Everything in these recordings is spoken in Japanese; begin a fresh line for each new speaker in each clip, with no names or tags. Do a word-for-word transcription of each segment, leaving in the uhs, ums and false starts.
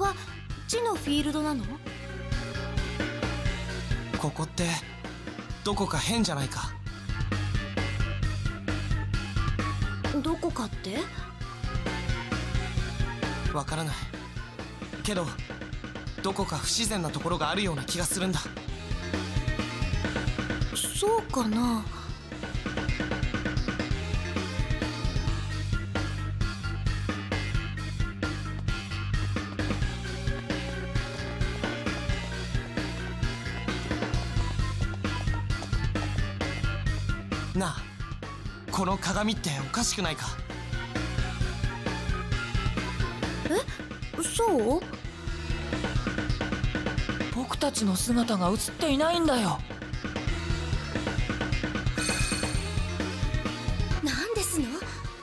が地のフィールドなの？
ここってどこか変じゃないか。
どこかって？
わからないけど、どこか不自然なところがあるような気がするんだ。
そうかな。
なあ、この鏡っておかしくないか？
え、そう？
僕たちの姿が映っていないんだよ。
なんですの？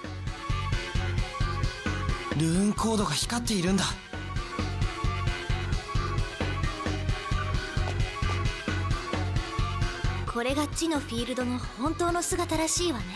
ルーンコードが光っているんだ。
これが地のフィールドの本当の姿らしいわね。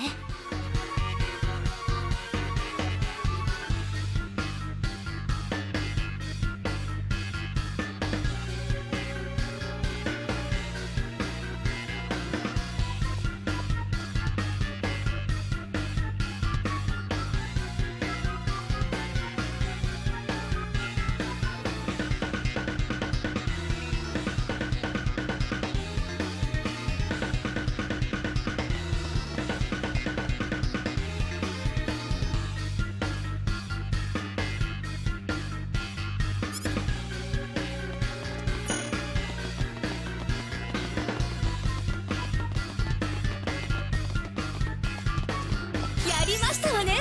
やりましたわね。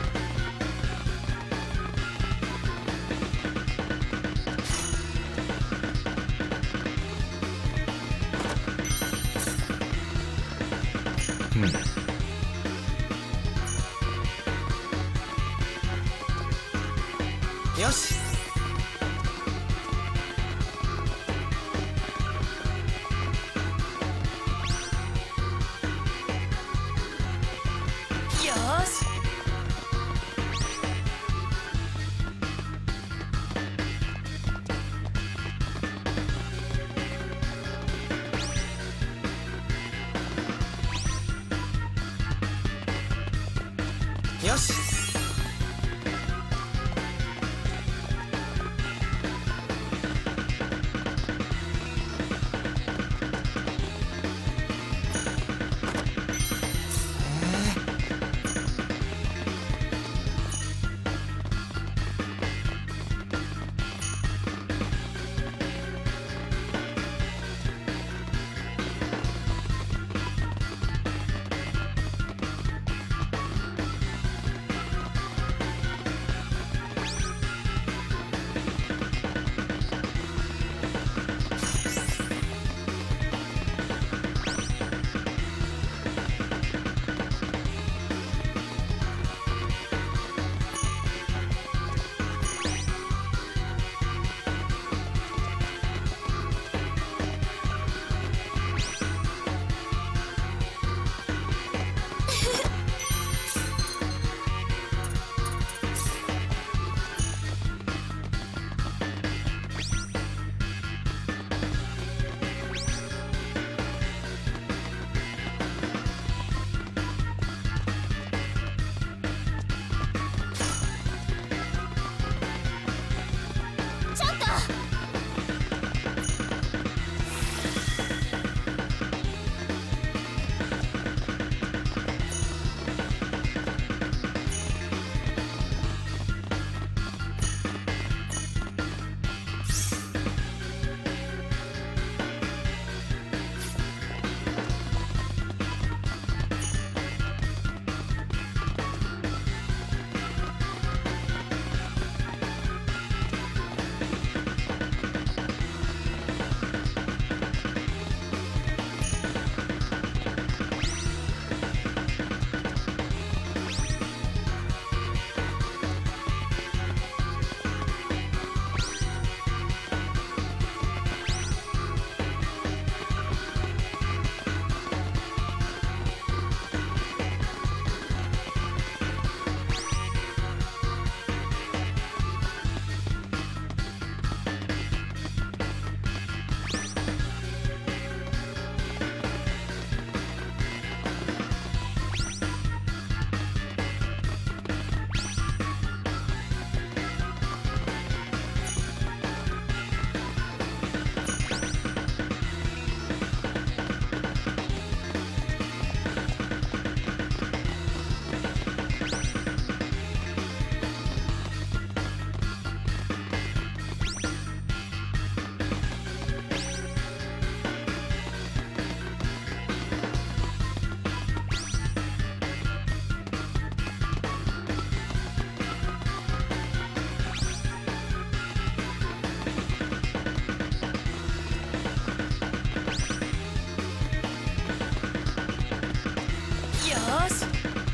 うん。
よし。
よーし。
よし。
ーし。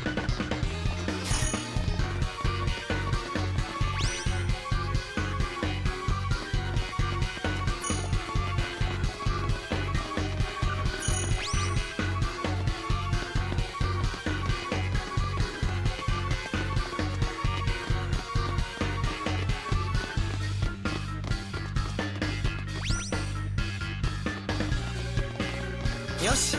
よし。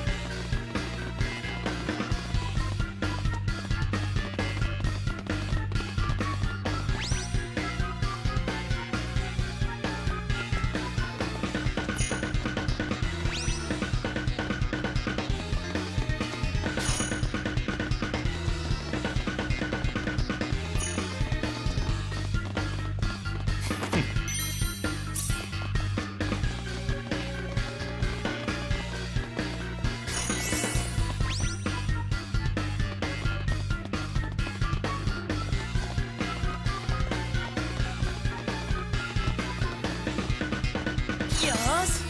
よーし。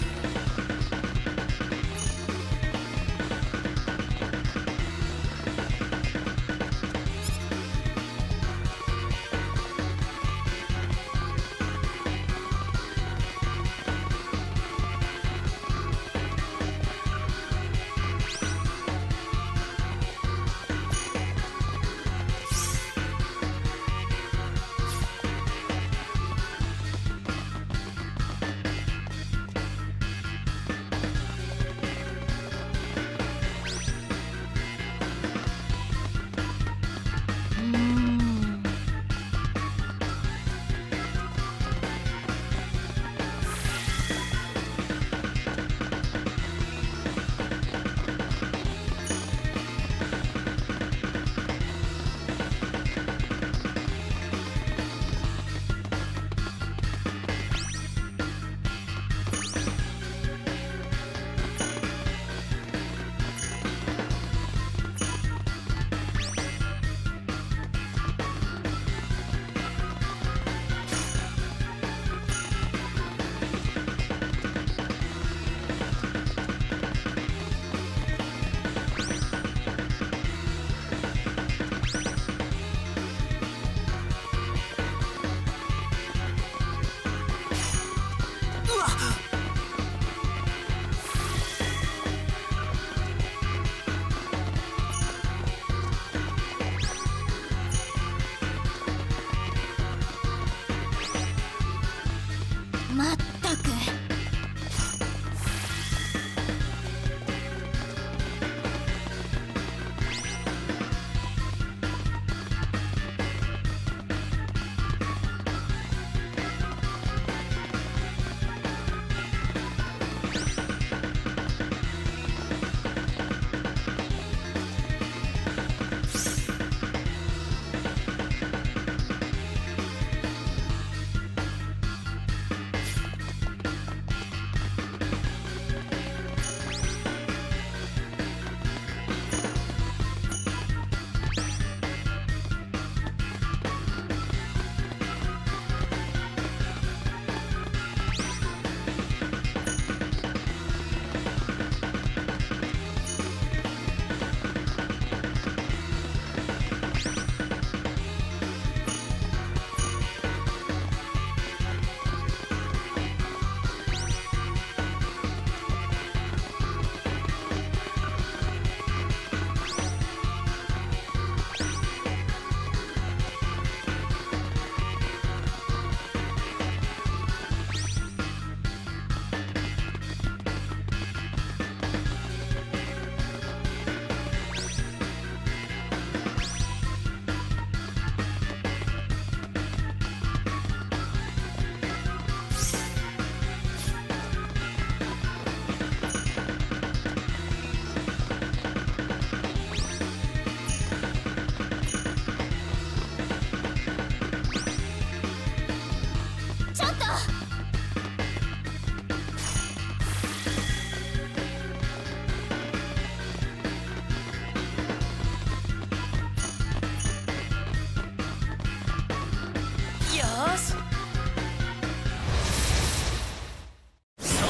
まったく。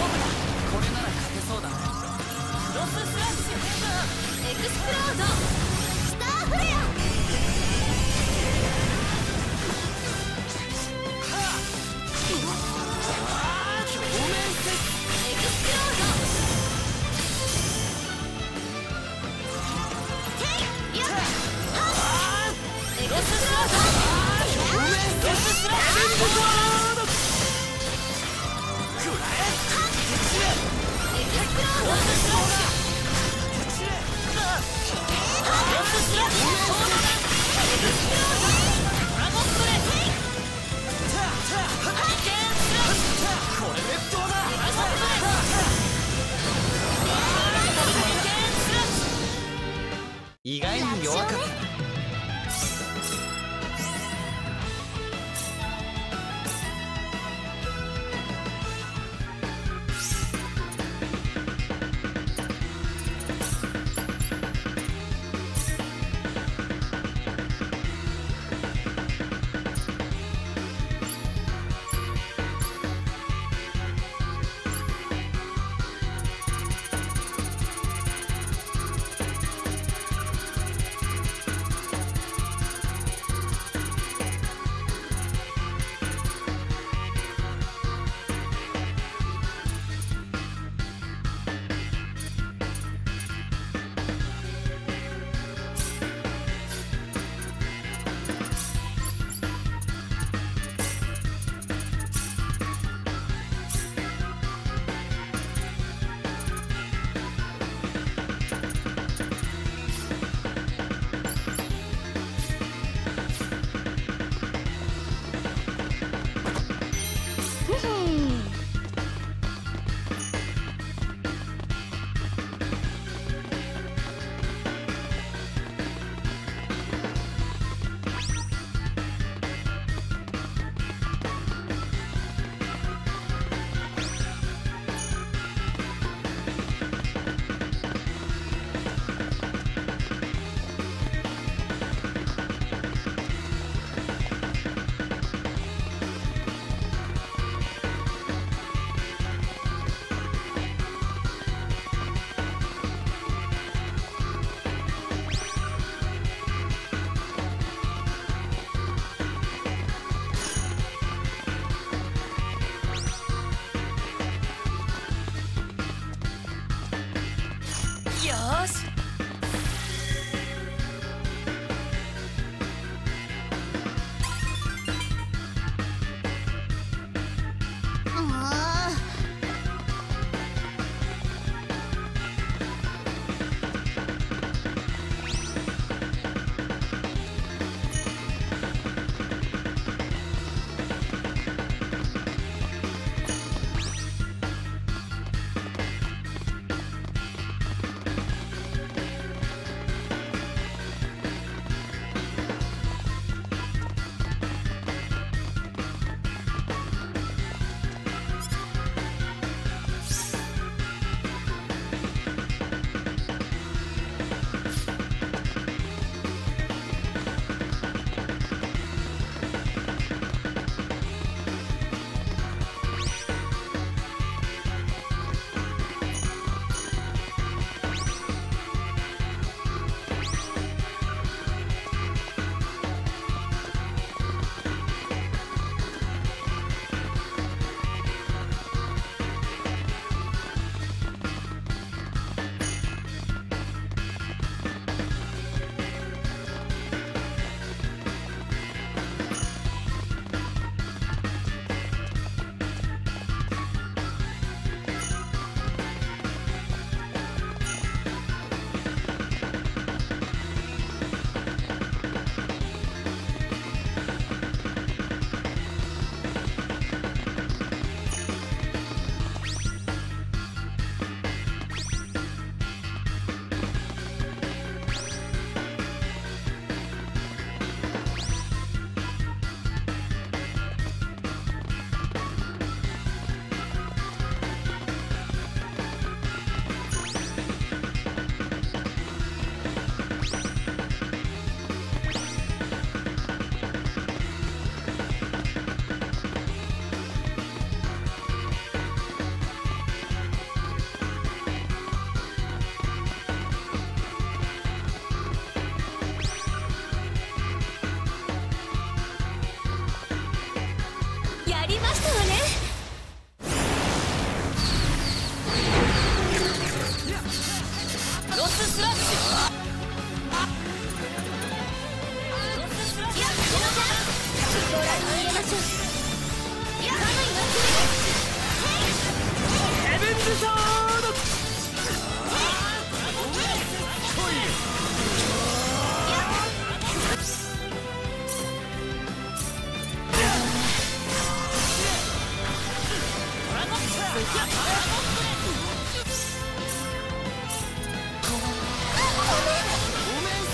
ススラッシュエクスプロード。
意外に弱かった。 ごめん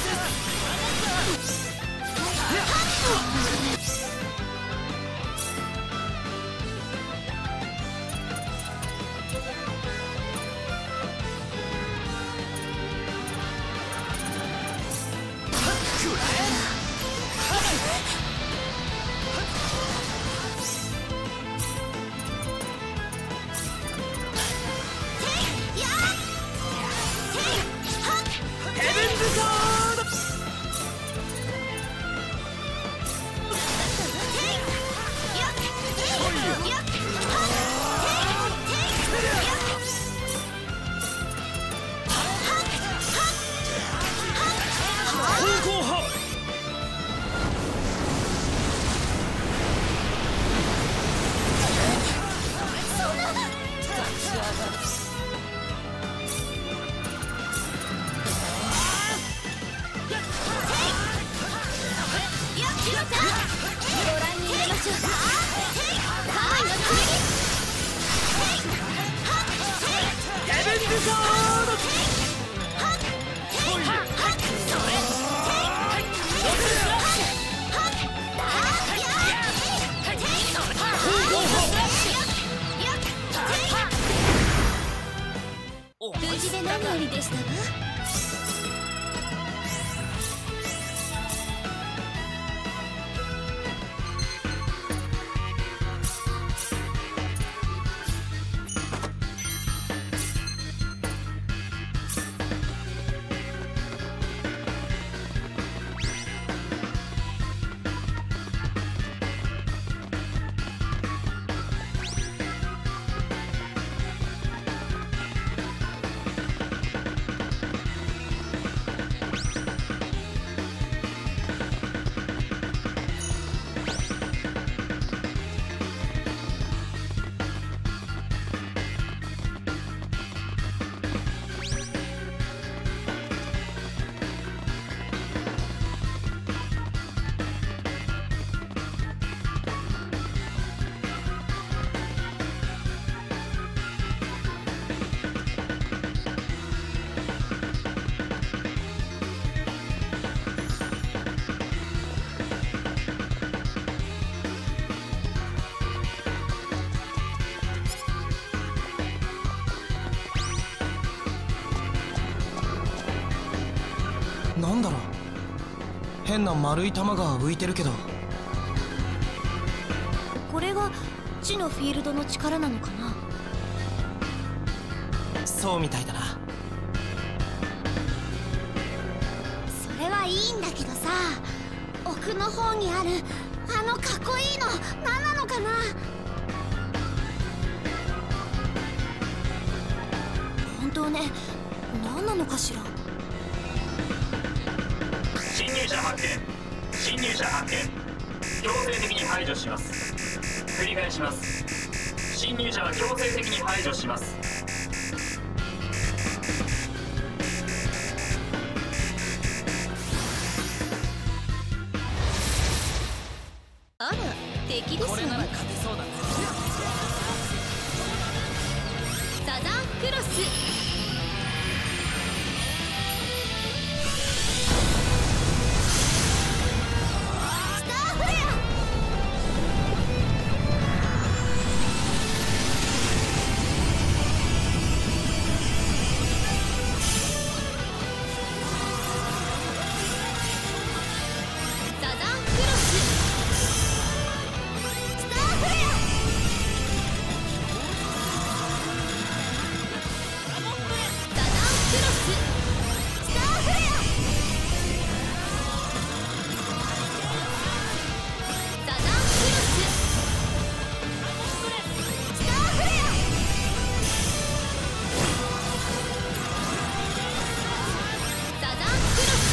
なんだろう、変な丸い玉が浮いてるけど。
これが地のフィールドの力なのかな。
そうみたいだな。
それはいいんだけどさ、奥の方にあるあのかっこいいの何なのかな。本当ね、何なのかしら。
侵入者発見、侵入者発見、強制的に排除します。繰り返します。侵入者は強制的に排除します。
あら、敵です
これなら
ね。
勝てそうだ。
サザンクロス。スターフレア。サザンクロス。スターフレア。サザンクロス。スターフレア。サザンクロス。スターフレア。サザンクロス。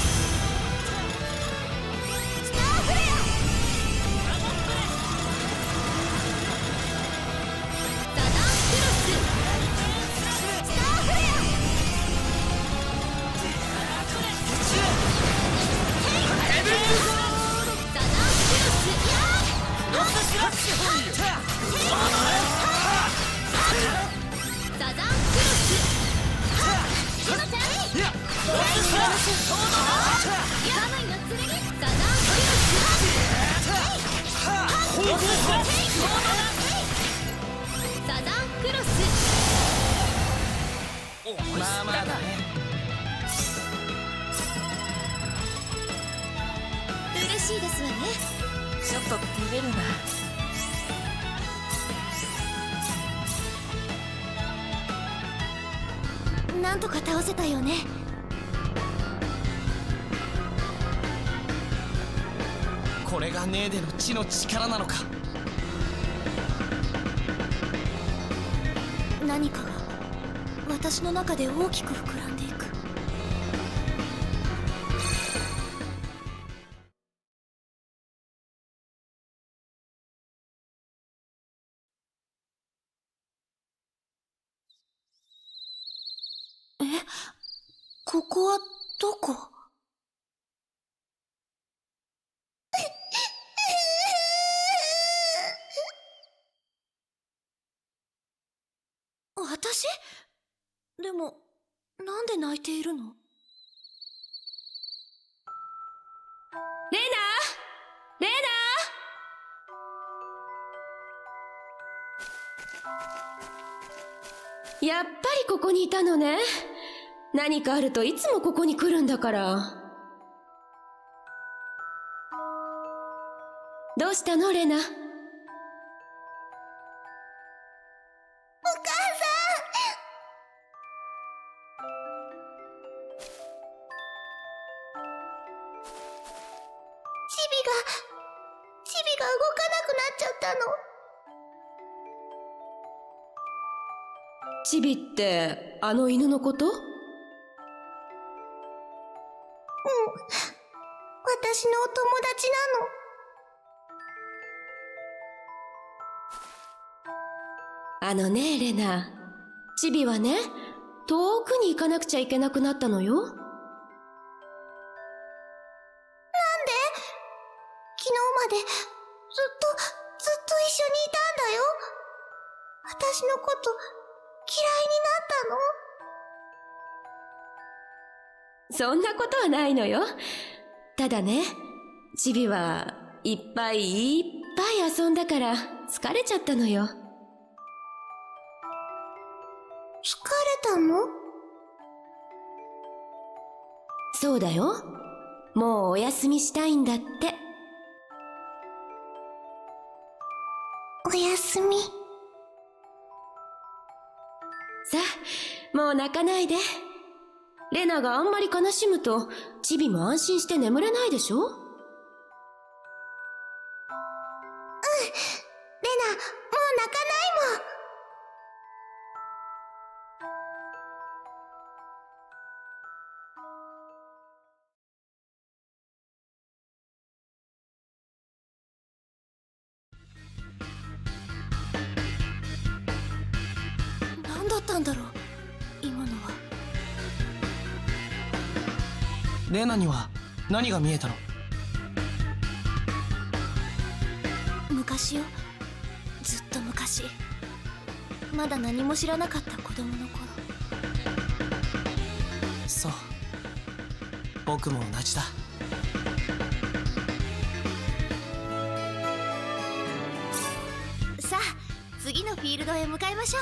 スターフレア。サザンクロス。スターフレア。サザンクロス。サザンクロス。ヤマイの剣。サザンクロス。サザンクロス。
まあまあだね。
嬉しいですわね。
ちょっと照れるな。
なんとか倒せたよね。
これがネーデの地の力なのか。
何かが私の中で大きく膨らんでいく。え、ここはどこ？私？でも、なんで泣いているの？
レナレナやっぱりここにいたのね。何かあるといつもここに来るんだから。どうしたのレナ？
チビが、チビが動かなくなっちゃったの。
チビってあの犬のこと？
うん。私のお友達なの。
あのねレナ、チビはね、遠くに行かなくちゃいけなくなったのよ。
なんで？昨日までずっと、ずっと一緒にいたんだよ。私のこと嫌いになったの？
そんなことはないのよ。ただね、チビはいっぱいいっぱい遊んだから疲れちゃったのよ。
疲れたの？
そうだよ。もうお休みしたいんだって。
お休み。
さあ、もう泣かないで。レナがあんまり悲しむとチビも安心して眠れないでしょ。
レナ、もう泣かないもん。何だったんだろう、今のは。
レナには何が見えたの？
昔よ、ずっと昔。まだ何も知らなかった子供の頃。
そう、僕も同じだ。
さあ、次のフィールドへ向かいましょう。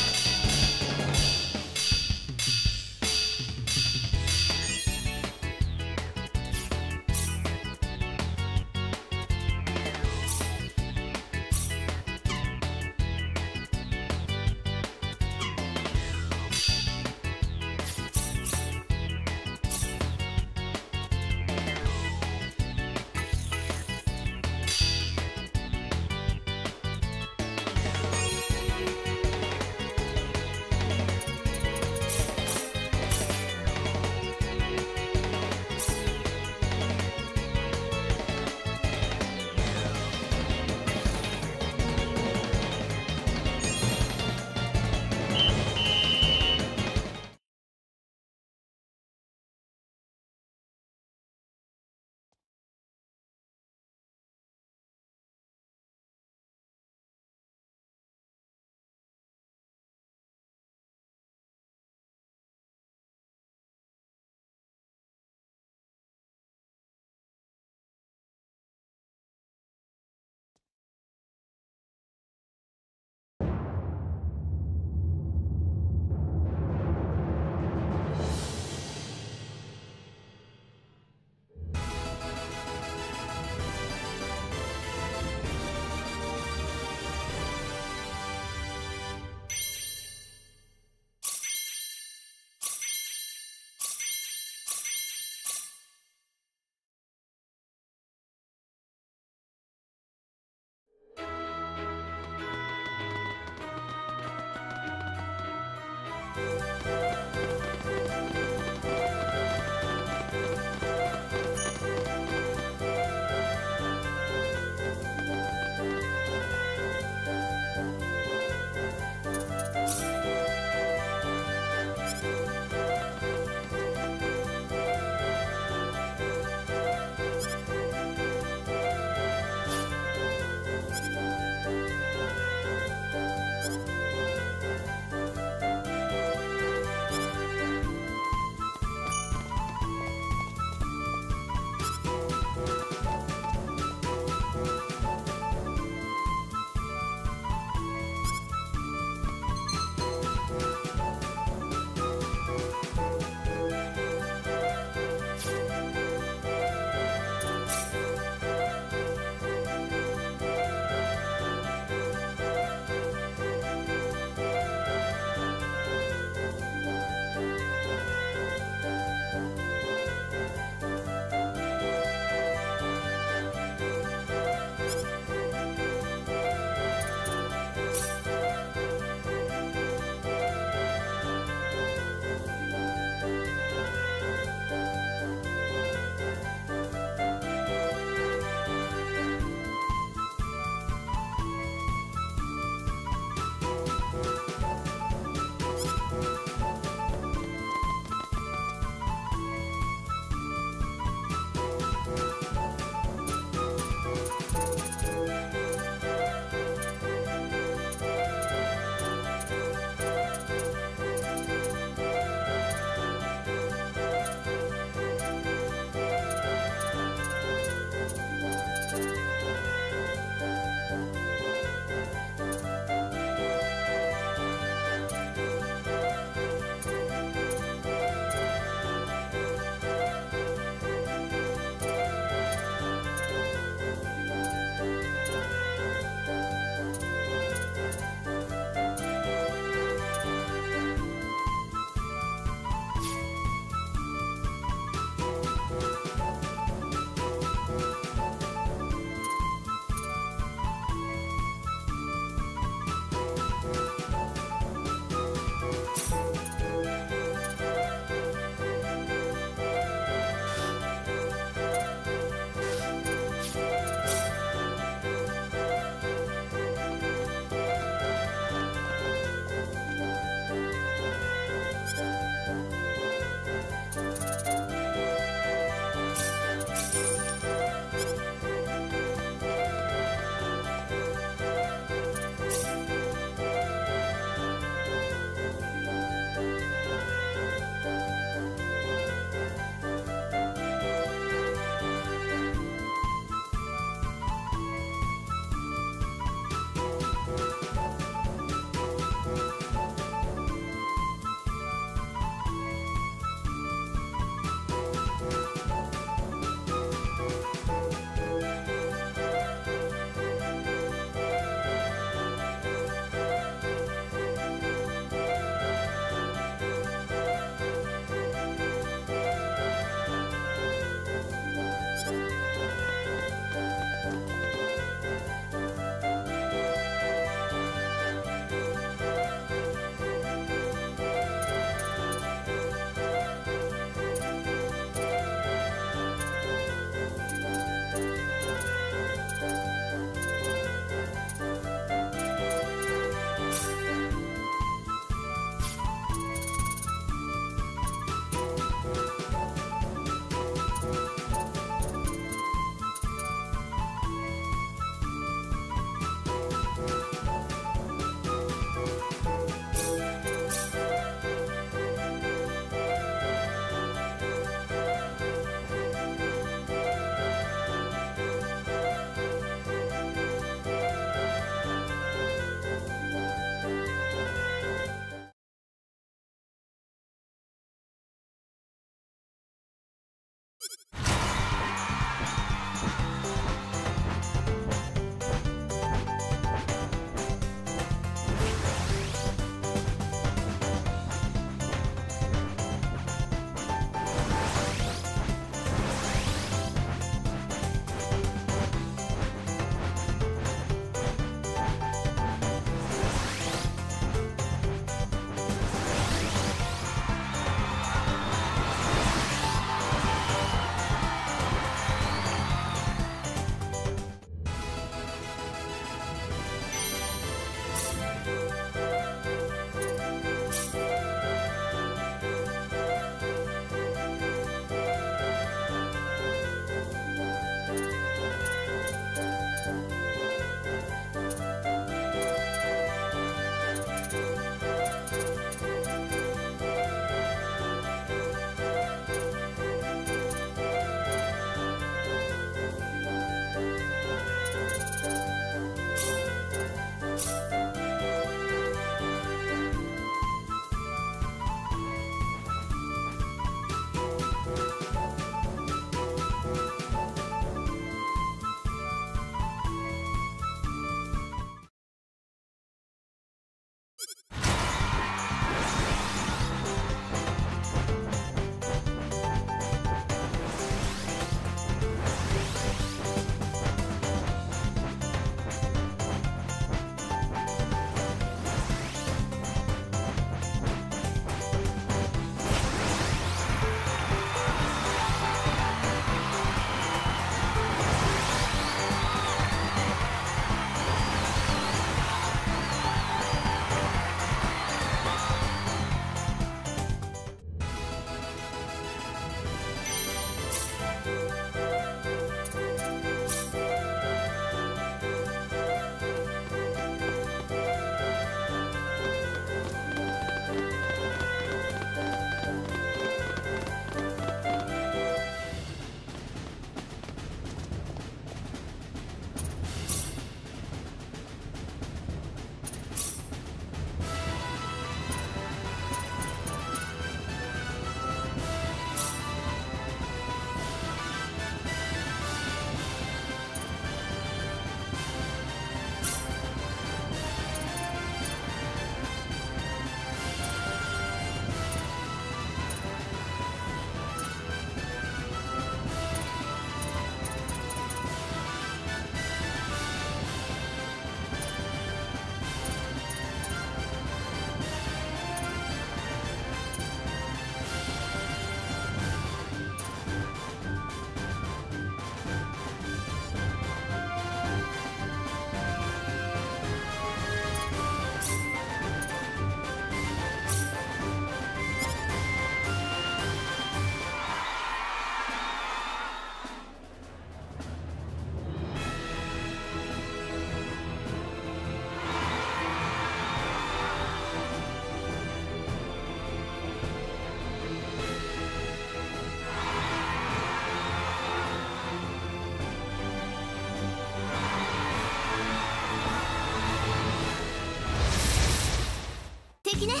敵ね。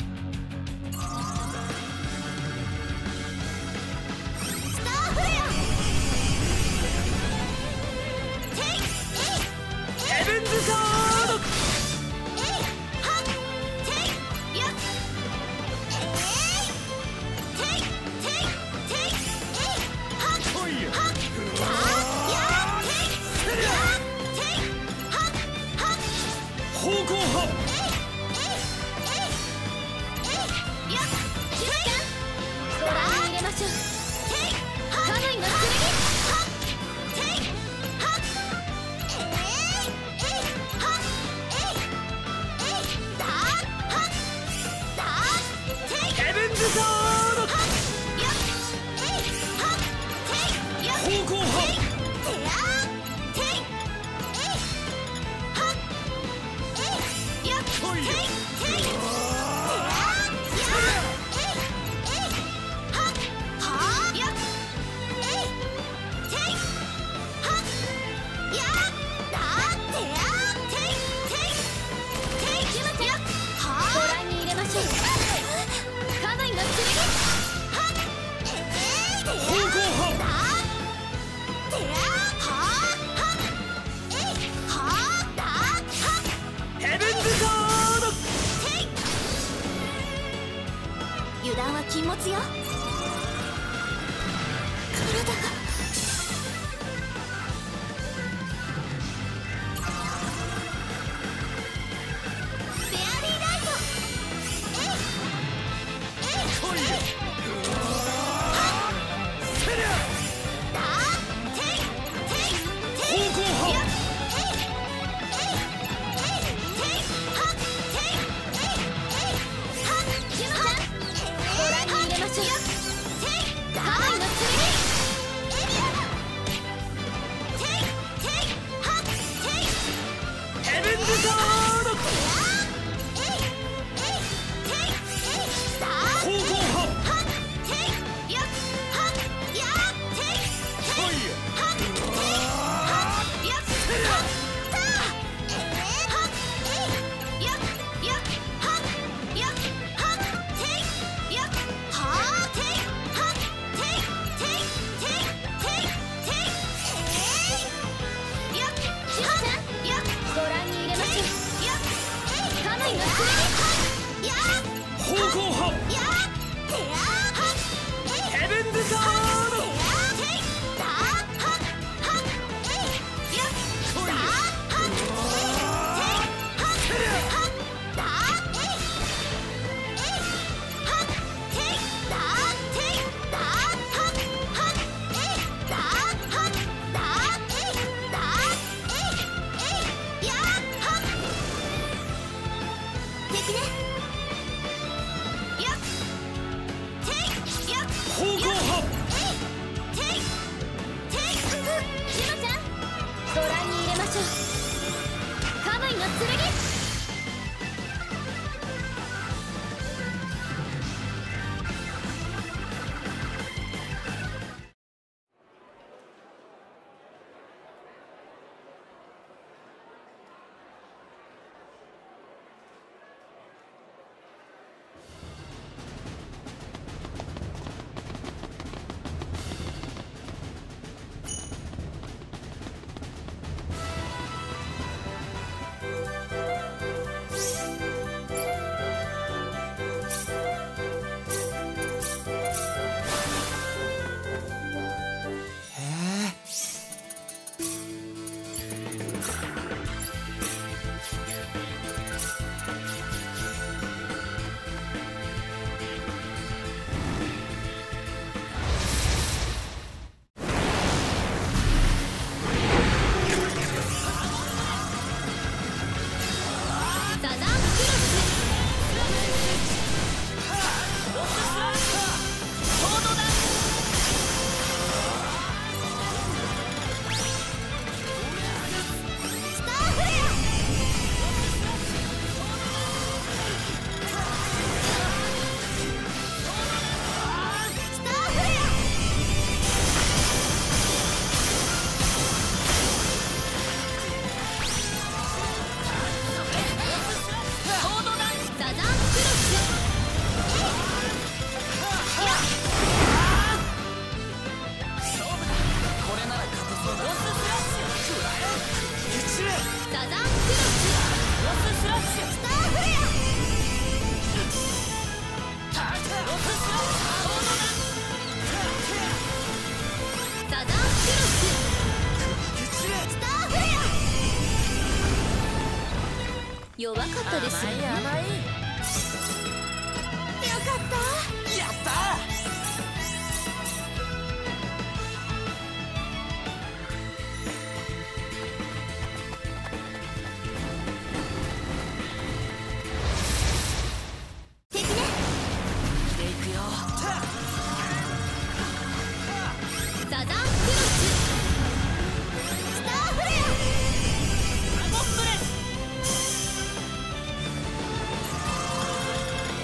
スターフレアテイエイヘブンズソードエイハッテイヤッエイテイテイテイエイハッハッヤッヤッテイヤッテイハッハッ
方向派方向派
油断は禁物よ。体がフェアリーライト。えいえい
来いよ。
だていていてい
方向砲。
やえいえいえいていはていえいえいはゆまちゃんご覧に入れましょう。ていだーの剣エリアていていはてい
ヘブンズソード。
えいえいていえいだー
方向砲。
はていやはやてい
来いよ。
はていはやはたえーはえいややはやはていやはていはていていていていていえいやはやご覧に入れましょう。やえいカムイの剣はや
方向砲。
やてやはえい
ヘブンズソード。方向砲。
ご覧に入れましょう。カムイの剣。弱かったですよね。よかった。
やった
敵ね。
でいくよ。
サザンクロス。スターフレア。ドラゴンブレス。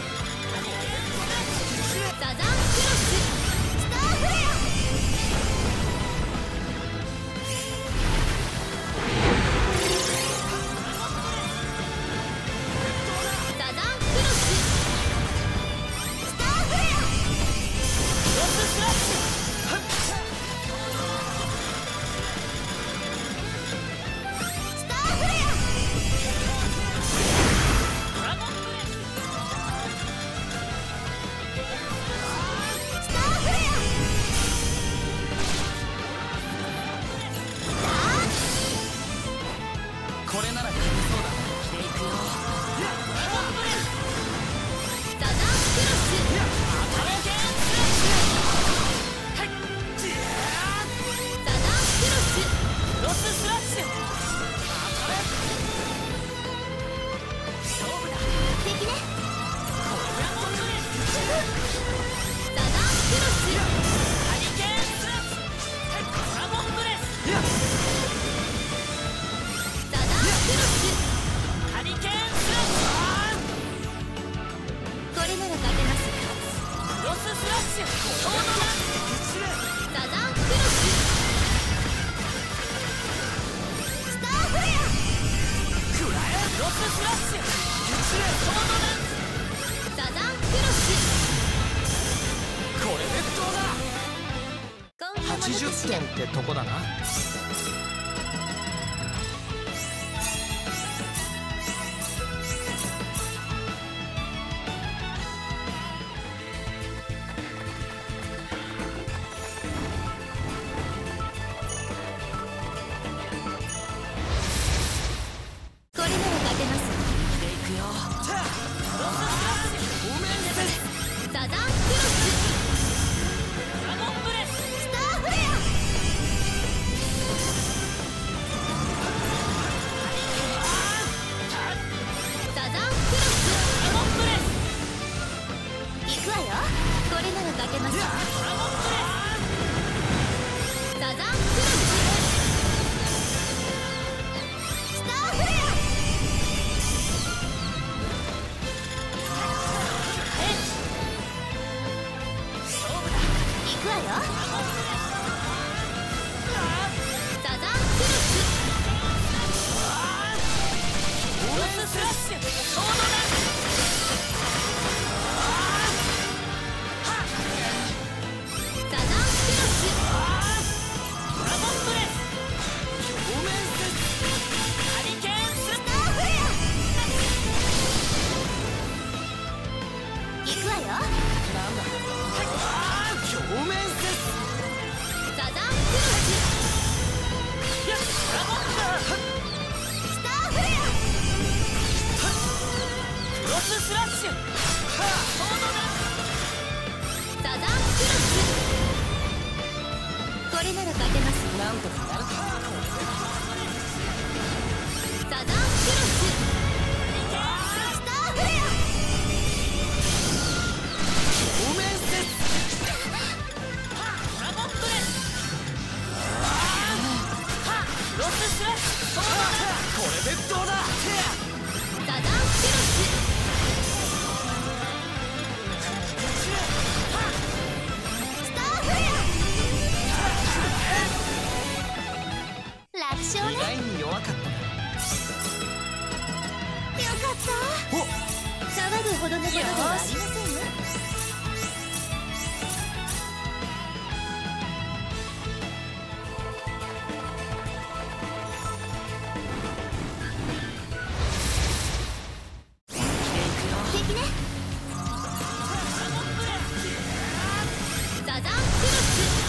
験ってとこだな。
これなら勝てます。
いくよ。
サザンクロス。ドラゴンブレス。スターフレア。サザンクロス。ドラゴンブレス。行くわよ。これなら勝てます。ドラゴンブレス。サザンクロス。スターフレア。行くわよ。サザンクロス。ロススラッシュ。ソードダンス。サザンクロス。ドラゴンブレス。
表面接。
ハリケーンスターフレア。行くわよ。
なんだ。表面接。
サザンクロス。ドラゴンブレス。スターフレア。クロススラッシュ。ソードダンス。サザンクロス。これなら勝てます。
なんとかなるか。
サザンクロス。スターフレア。
表面接。
ドラゴンブレス。クロススラッシュ。ソードダンス。
これでどうだ。
サザンクロス。スターフレア。楽勝ね。
意外に弱かったな。
よかった。
お、
騒ぐほどのことではありませんよ。敵ね。サザンクロス。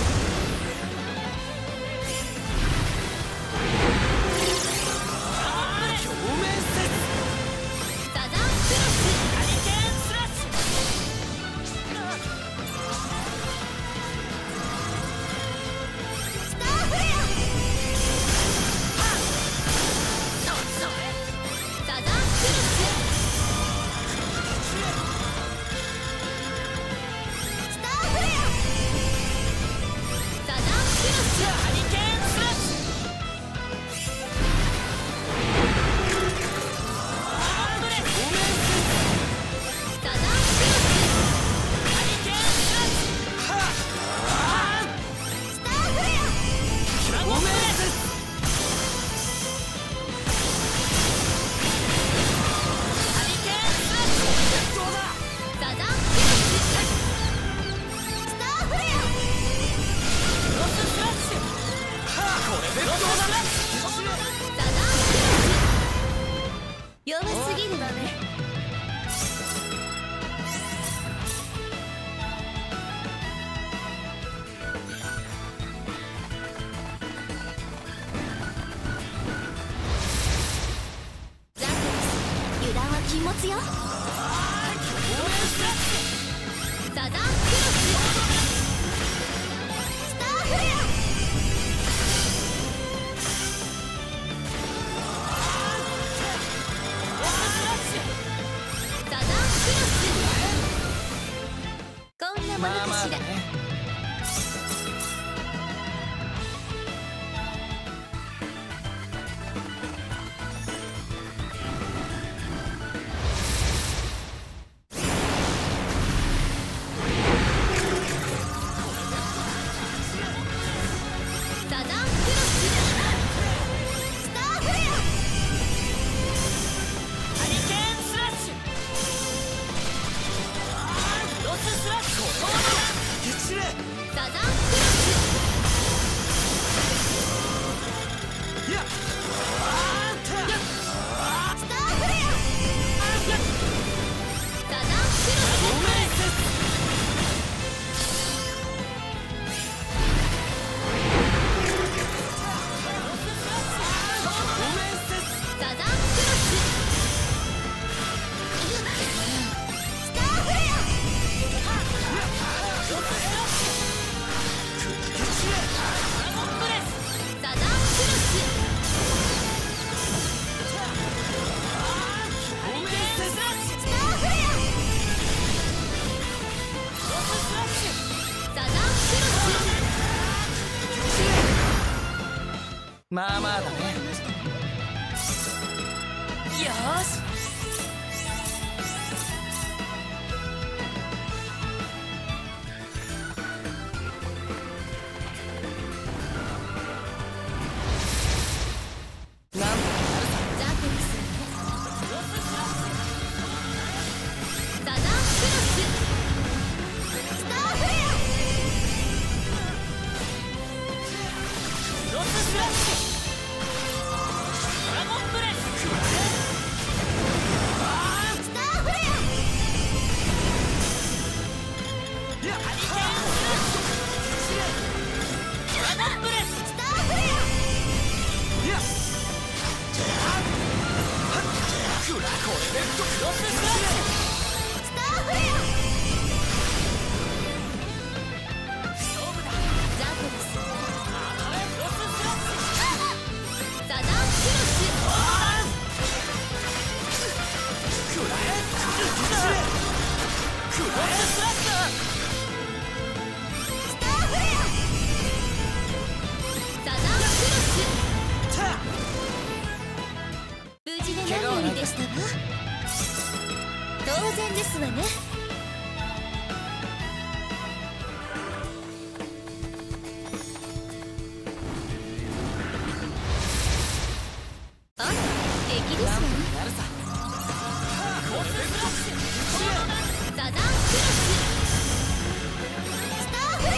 表面接。
サザンクロス。ハリケーンスラッシュ。スターフレア。サザンクロス。スターフレア。サザンクロス。ハリケーンスラッシュ。サザンクロス。ハリケーンスラッシュ。スターフレア。ドラゴンブレス。ハリケーンスラッシュ。
どうだ。
サザンクロス。スターフレア。クロススラッシュ。
これでどうだ。
サザンクロス。弱すぎるわね。ザンクロス。油断は禁物よ。サザンクロス。スターフレア。サザンクロス。こんなも
ま
のかしら。
あまあだね。
サザンクロス。スターフレア。ハリケーンスラッシュ。ロススラッシュ。ソードダンス。
まあまあだね。
よーし。
なんとかなるさ。
ザクリスサザンクロススターフレア
ロススラッシュドラゴンブレス
スターフレア
ハリケーンドラゴンブレス
スターフレア
クラコレレッドクロス
スラッシュ
スターフレア
勝負だ
ザクリス
ロススラッシュ
サザンクロス
クラエクラエ
スラッシュ
スターフレアサザンクロス
タ
無事で何よりでしたわ。当然ですわね。あら、敵ですわね。
なるさ。
サザンクロススターフレア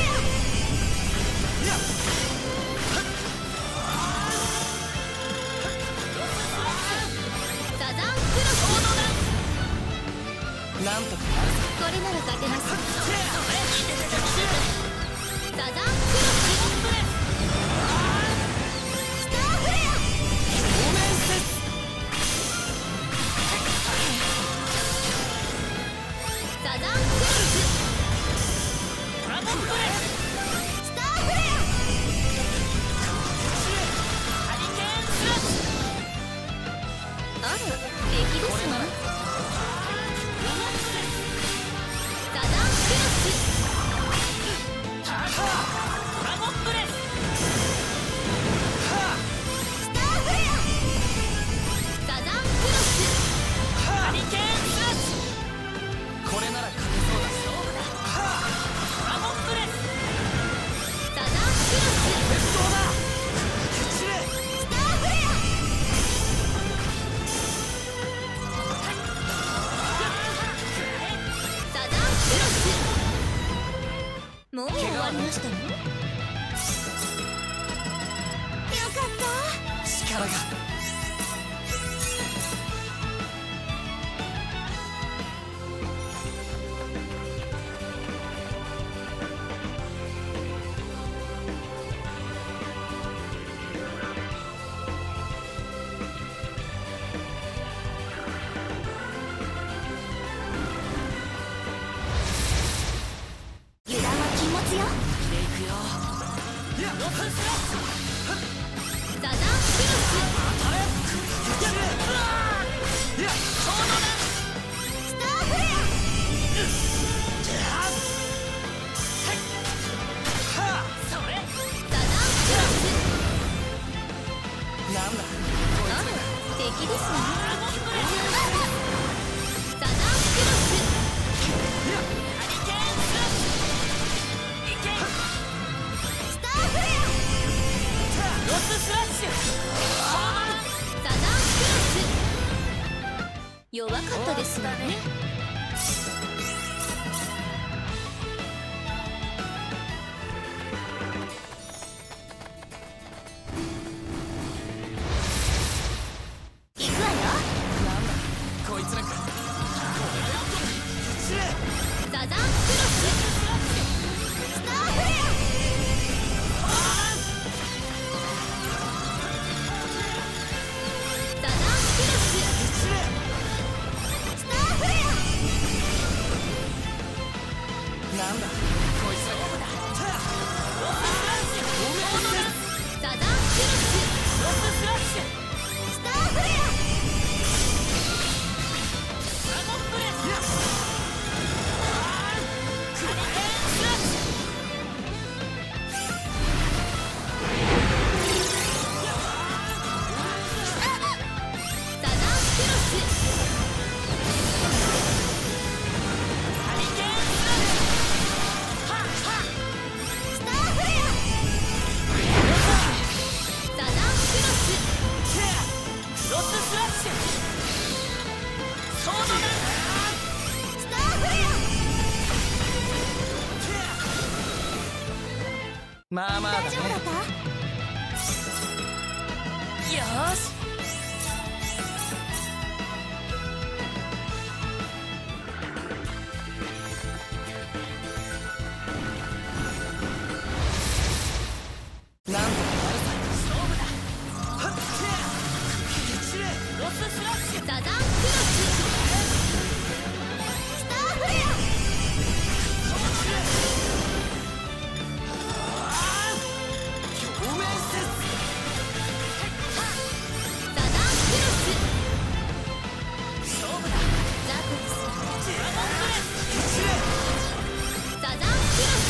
サザンクロス
なんとかなるさ。
これなら勝てます。サザンクロススターフレア
ごめんせっ
サザンクロス
ドラゴンブレス
スターフレア
ハリケーンスラッシュ
あら、敵ですわね。サザンクロス
ドラゴンブレス
スターフレアサザンクロス
ハリケーンスラッシュ
これなら勝てそうだ。
ドラゴンブレス
サザンクロス
鉄道だ。
スターフレアサザンクロスもう終わりましたね。よかった
力が。
油断は禁物よ。
ロススラッシュ
サザンクロススターフレア
それ
サザンクロス
なんだ。
あら、敵ですわね。
ドラゴンブレス
サザンクロス
ハリケーンスラッシュいけ
スターフレア
ロススラッシュ
サザンクロス弱かったですわね。行くわよ。
なんだこいつらか。
サザンクロススターフレアサザンクロススターフレア
なんだこいつらか。
サザンクロス
ロススラッシュ
スターフレア
ドラゴンブレス
まあまあだね。
大丈夫だった？
よーし。なんとかなるさ。勝負だ。はっけー。ロススラッシュ。
サザンクロス。スターフレア。
共鳴説。
サザンクロス。
勝負だ。
ザクス。
ドラゴンブレス。
サザンクロス。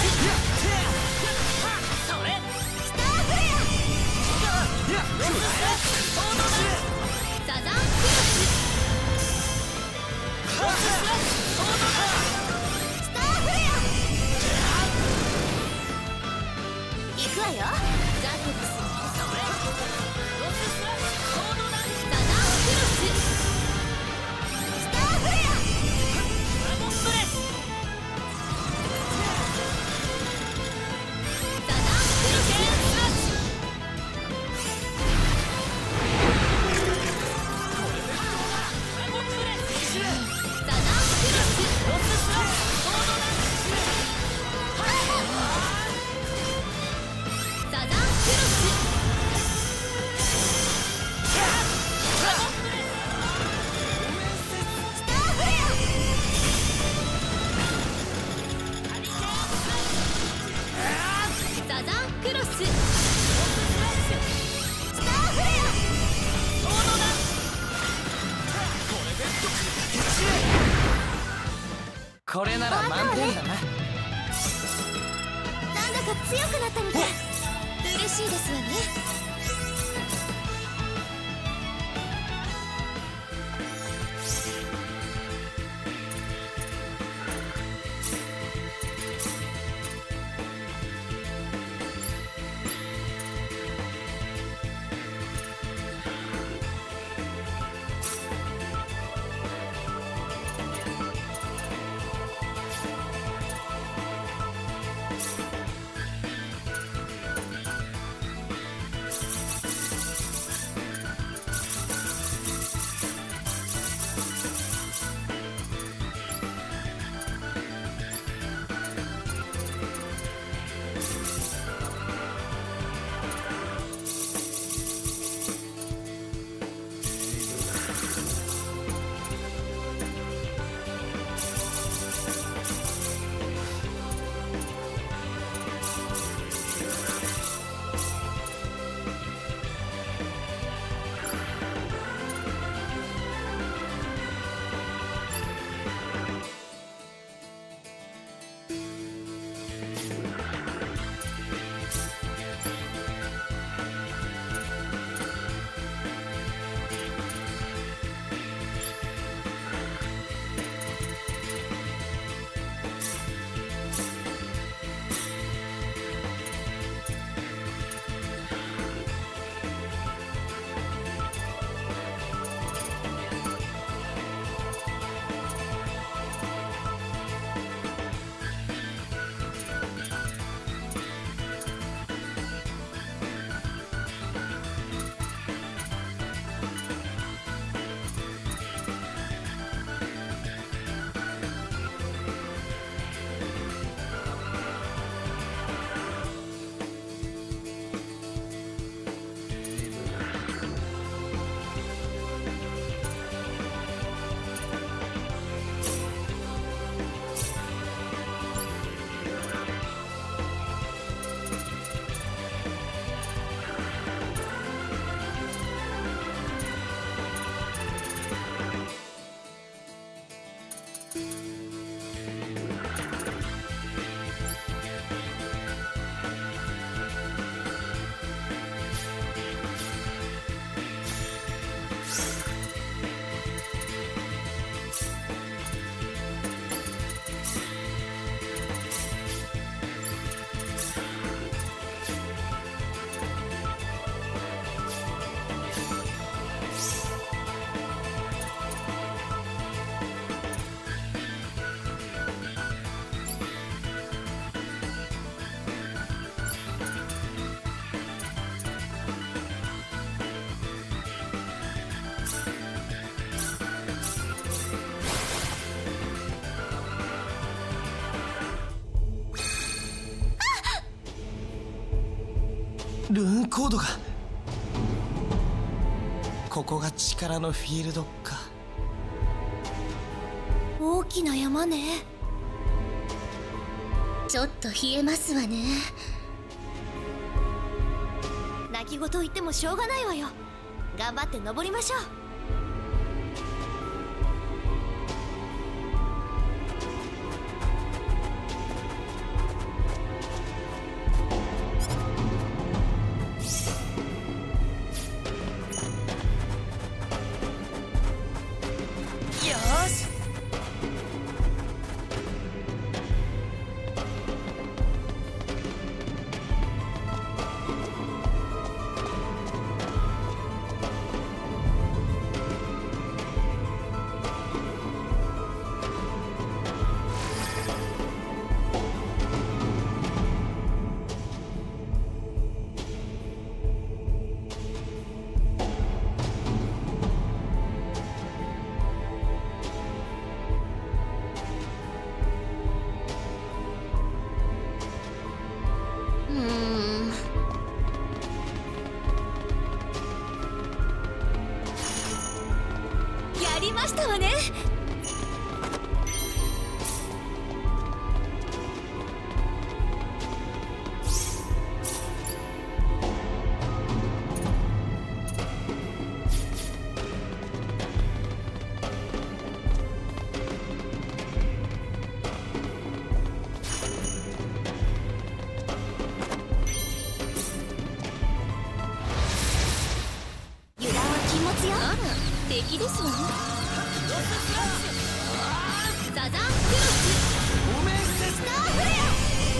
それ。
スターフレア。
ロススラッシュ。
サザンクロス。
ロススラッシュ。
スターフレア。行くわよ。ザクス。
それ。ロススラッシュ。コードダンス。
サザンクロス。スターフレア。
ドラゴンブレス。
サザンクロス。
これなら満点だな。
なんだか強くなったみたい。嬉しいですわね。
ルーンコードが。ここが力のフィールドか。
大きな山ね。ちょっと冷えますわね。泣き言言ってもしょうがないわよ。頑張って登りましょう。やりましたわね。油断は禁物よ。あら、敵ですわね。サザンクロス
ごめんせ
スターフレア。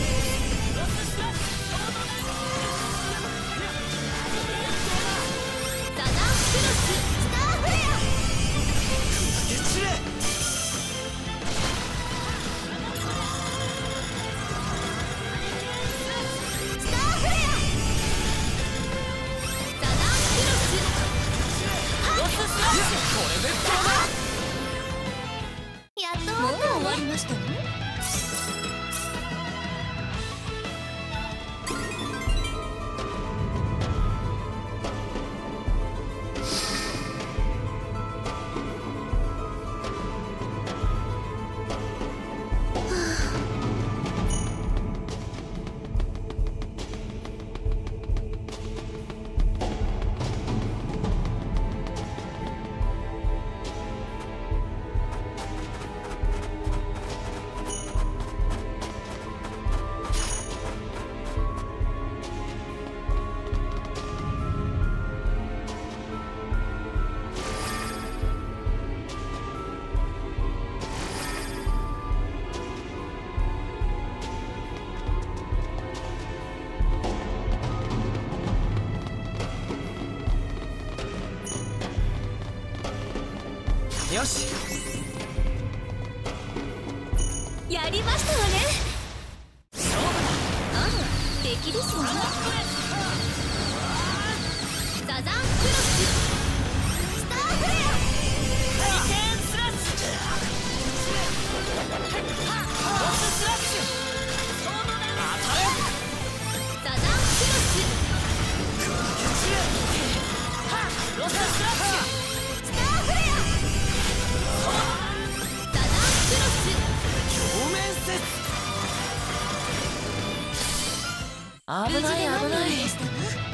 サザンクロススターフレア。
砕け散れ。
スターフレア。サザンクロス
これでどうだ。
やっと
もう終わりましたね。
よし。
やりましたわね。
あら、敵ですわね。
サザンクロススターフレア。サザンクロススターフレア。サザンクロス
表面接。危ない危ない。
でしたわ。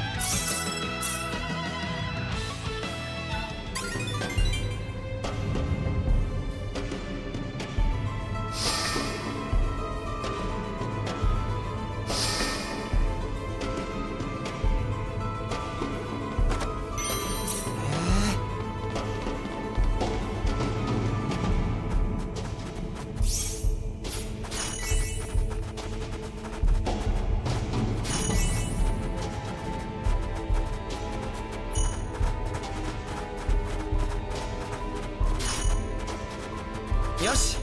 よし。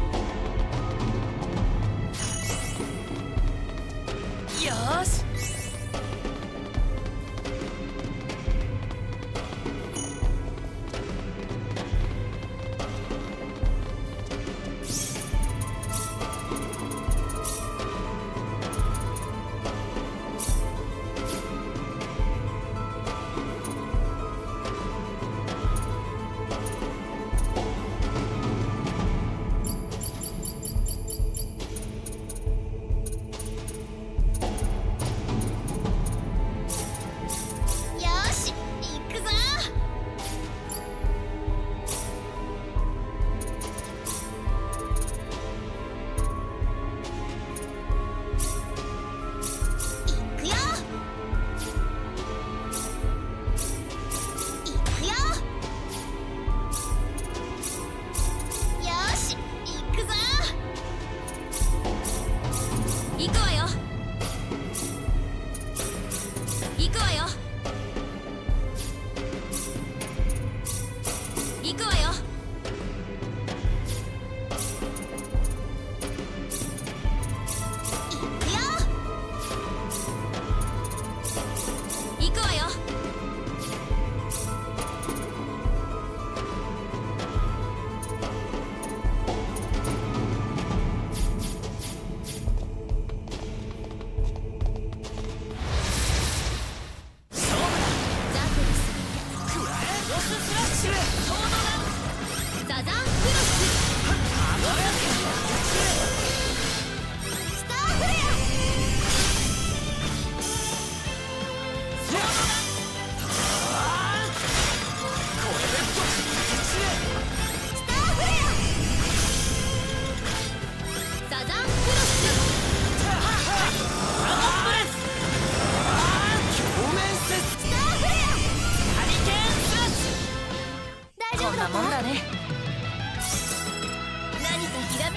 よーし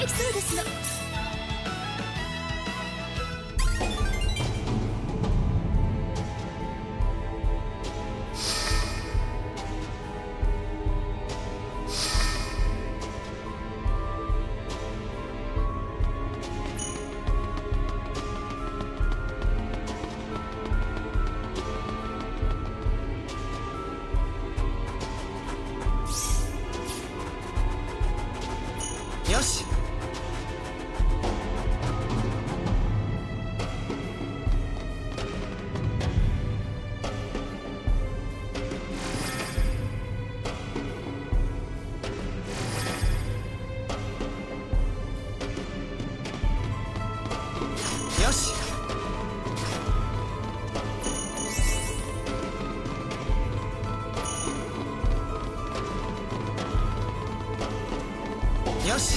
できそうですの。
よし。よし。よし。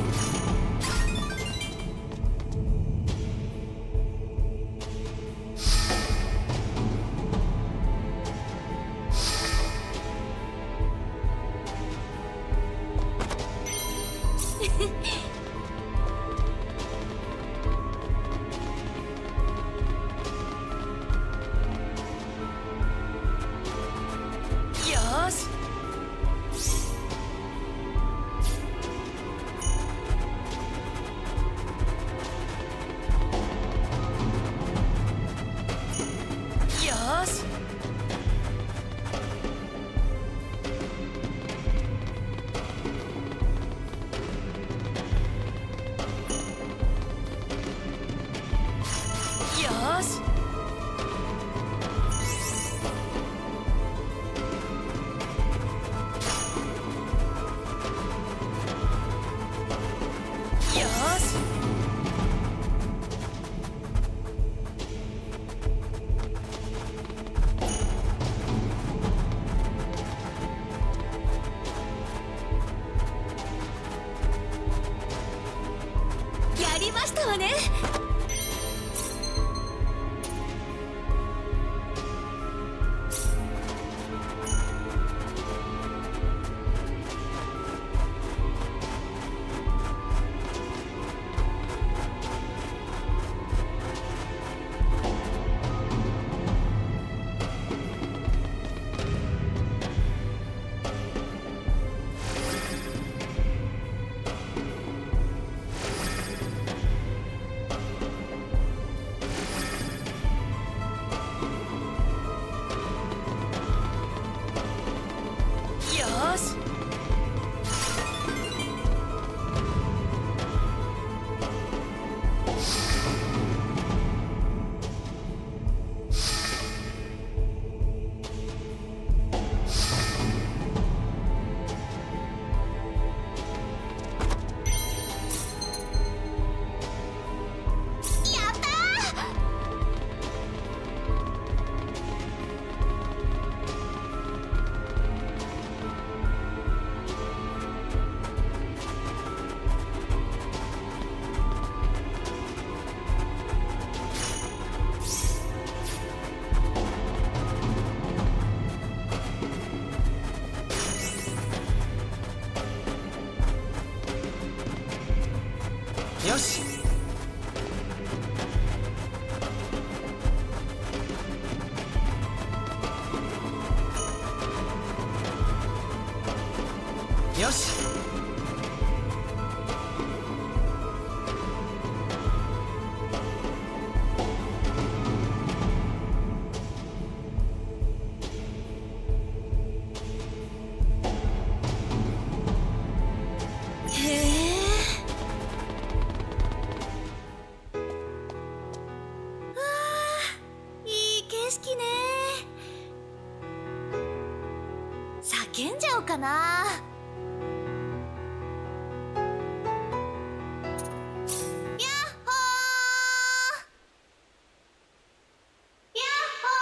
よし。よし。よし。よし。
やりましたわね。よし。やった
ー。よし。よし。
へえ。わあ、いい景色ね。叫んじゃおうかな。やっほー。やっほ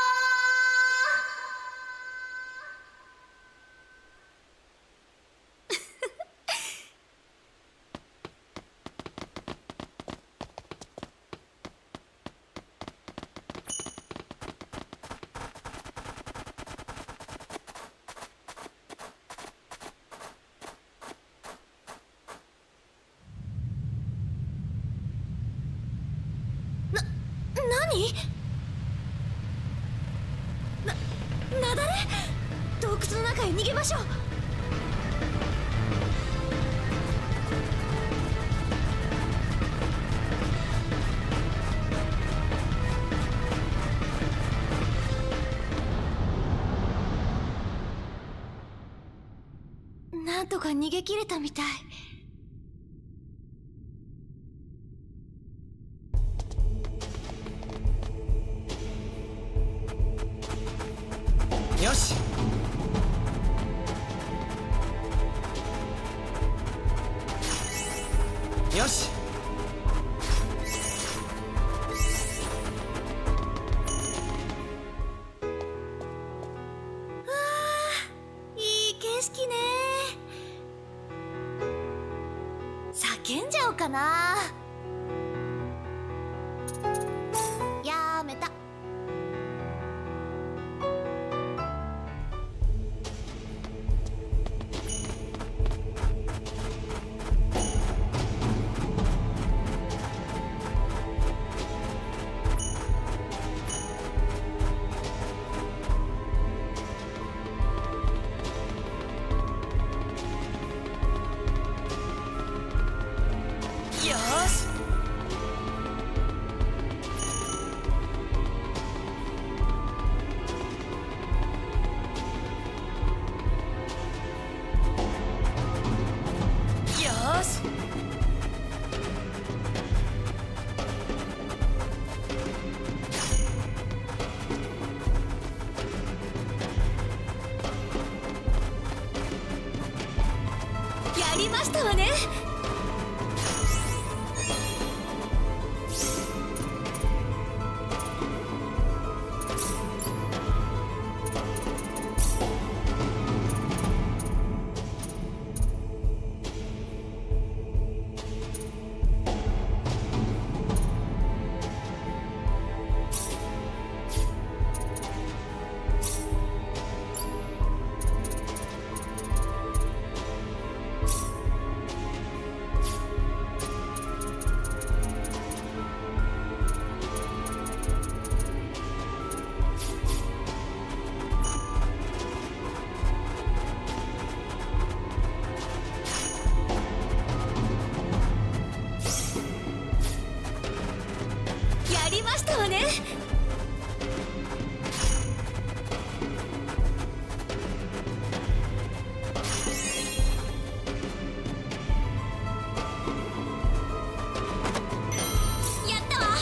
ー。 何？な、雪崩？洞窟の中へ逃げましょう。なんとか逃げ切れたみたい。
よし。よし。
いい景色ね。叫んじゃおうかな。やめた。
よし。よし。
やりましたわね。やりましたわね。やったわ。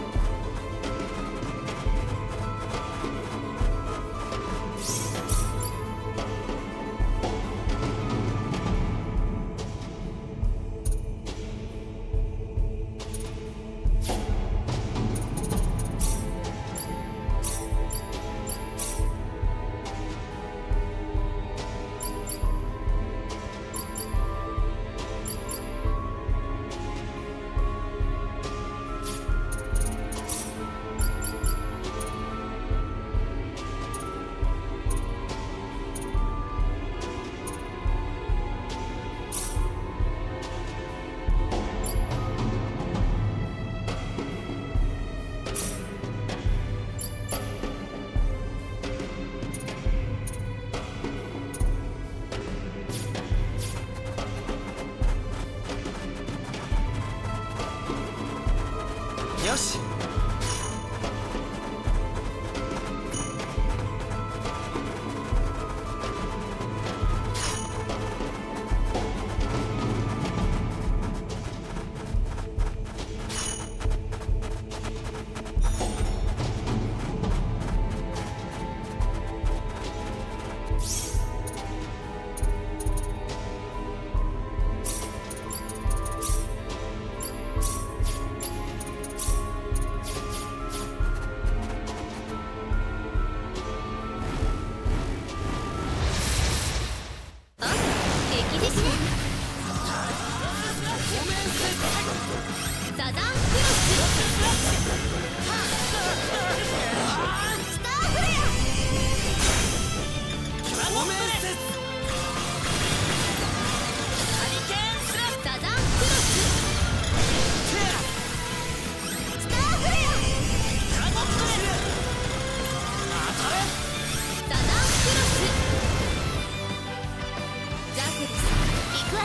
よし。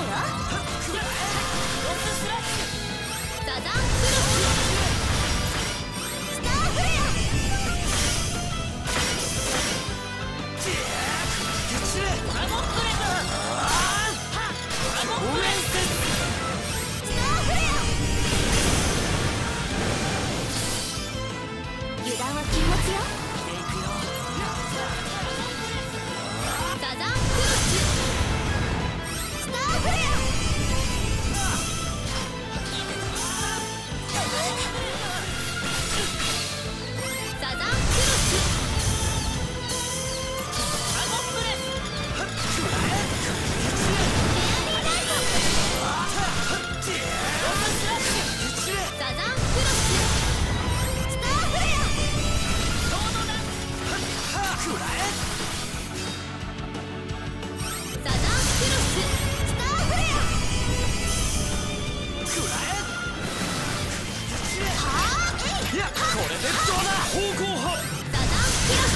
よ。
ロススラッシ
サザンクロススターフレア
ュドラゴンブレイドドラゴンブレイド
スターフレア油断は禁物よ。サザンクロススターフレアサザンクロス
ドラゴンブレイドロススラッシ
サザンクロススターフレア
ュソードダン
サザンクロススターフレアはあえい
いやこれでどうだ方向派
サザンクロス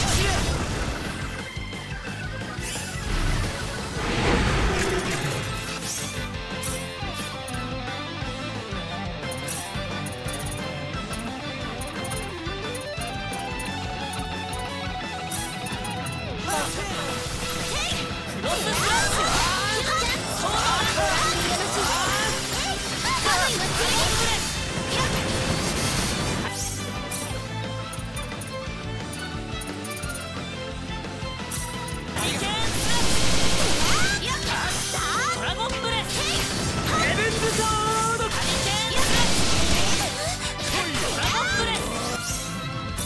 クロススラッシュソードダ体験スラッシュドラゴンブレス
ヘブンズソード
体験スラッシュドラゴンブレス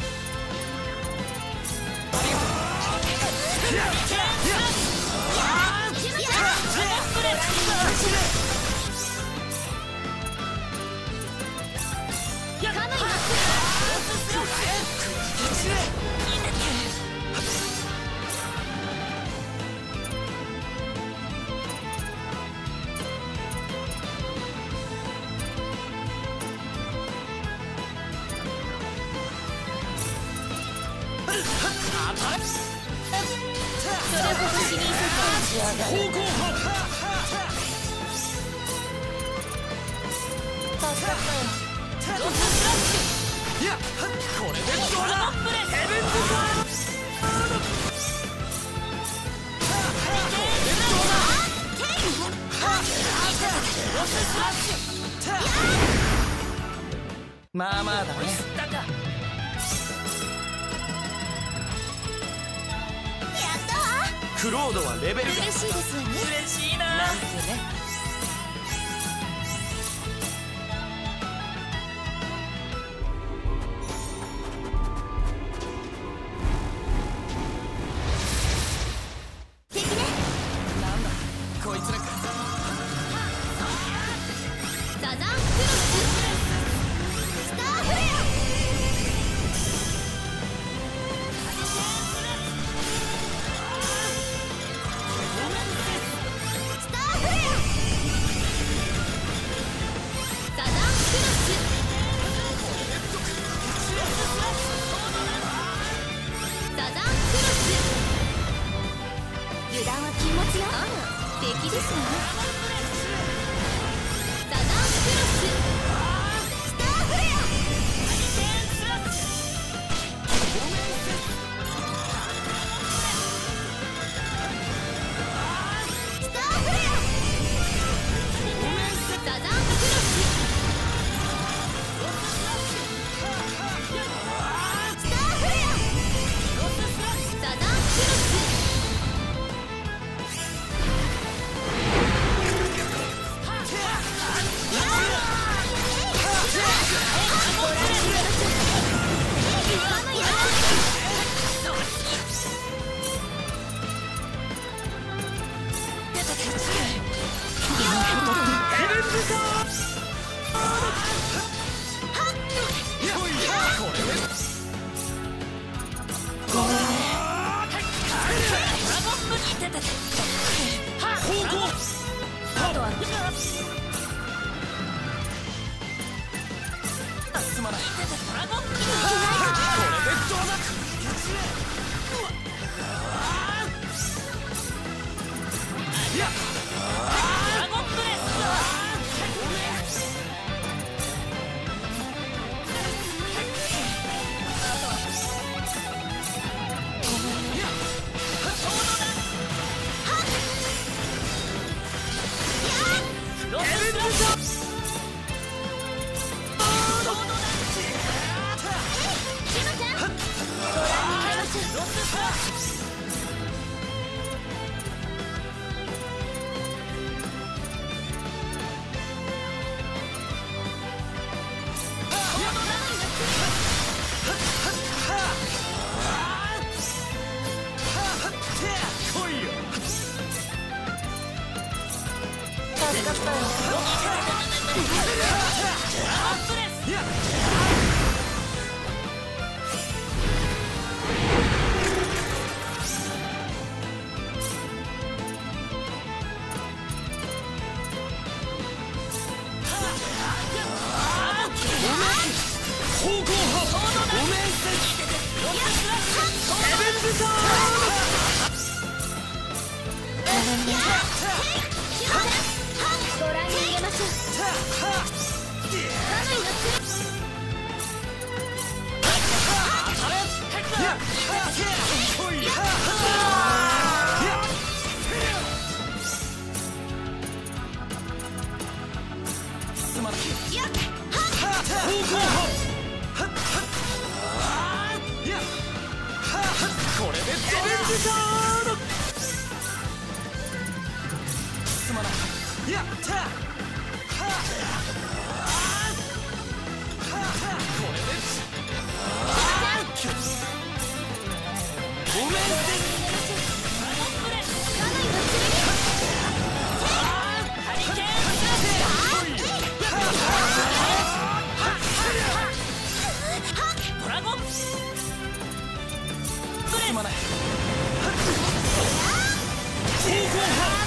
方向派いやこれでどうだヘブンズソードまあまあだねクロードはレベルが
嬉しいですわね。
嬉しいな
なんてね
敵ね。
なんだこいつらか
サザンクロススターフレアスターフレアサザンクロスサザンクロス油断は禁物よ。あら敵ですわね。サザンクロススターフレアスターフレアサザンクロススターフレアサザンクロス
あとは
すまない
ドラゴン
これでどうだいや助かったよ。いや方向派ごめんせエベンズター
ご覧に入れましょう。
すまない。
やっ
方向派これでエベンズタードすまない。やったこれでごめんせドラゴンすまない。方向派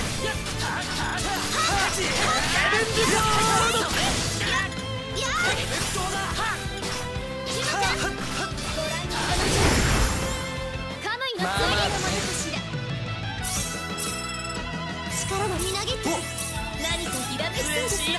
力がみなぎって何かひらめきそうですよ。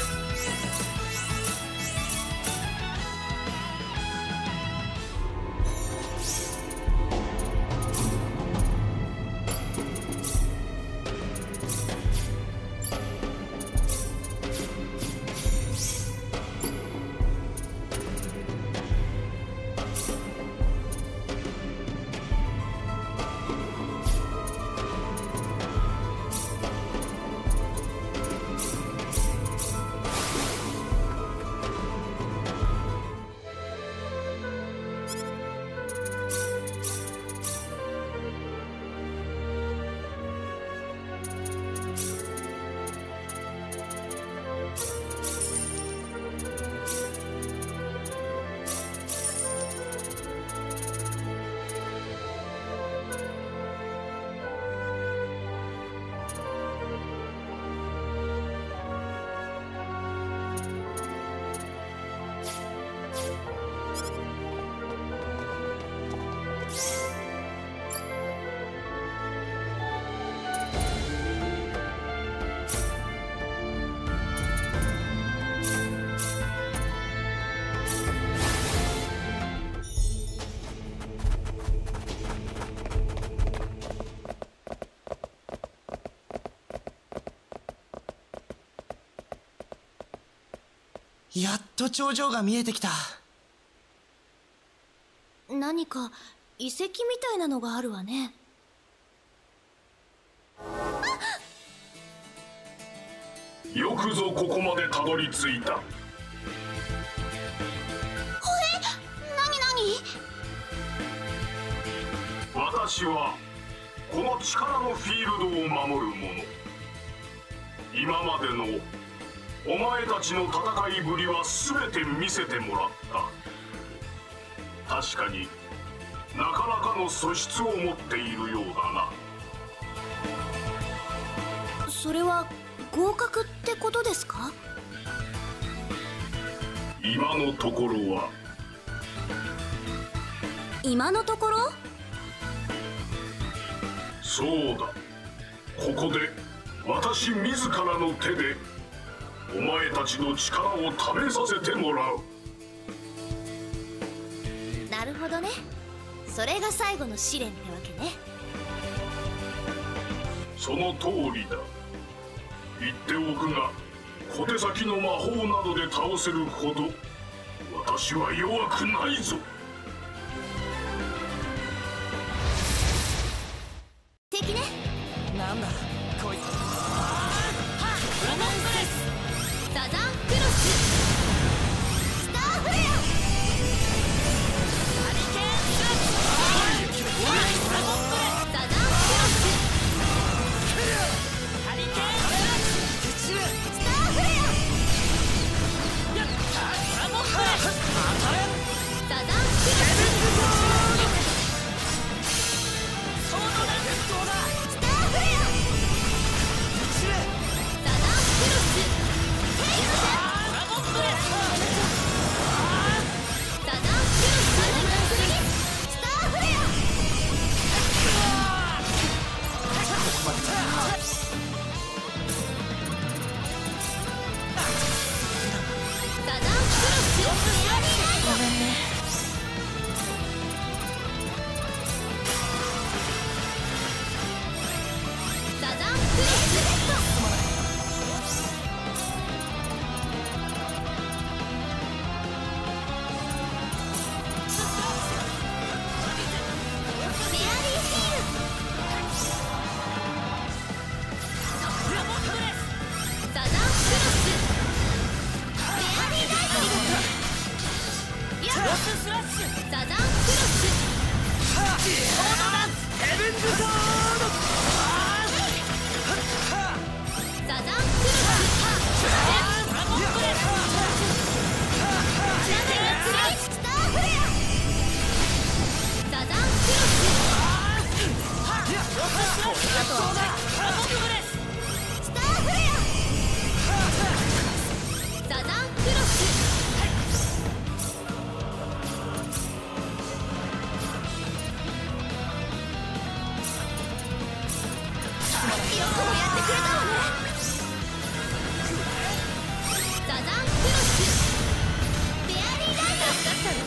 やっと頂上が見えてきた。
何か遺跡みたいなのがあるわね。
よくぞここまでたどり着いた。私はこの力のフィールドを守る者。今までのお前たちの戦いぶりは全て見せてもらった。確かになかなかの素質を持っているようだな。
それは合格ってことですか？
今のところは。
今のところ？
そうだ。ここで私自らの手でお前たちの力を試させてもらう。
なるほどね。それが最後の試練ってわけね。
その通りだ。言っておくが、小手先の魔法などで倒せるほど私は弱くないぞ。
敵ね。
なんだこいつ。
サザンクロススターフレアハリケーンスサザンクロスハリケーンス
ススラッシュ。
サザンクロス。
オートダンス。ヘブンズソード。
サザンクロス。
ドラゴンブレス。
スターフレア。サザンクロス。
ロススラッシュ。あとはドラゴンブレス。
スターフレア。サザンクロス。よくもやってくれたわね。サザンクロス。ベアリーライダーだったの。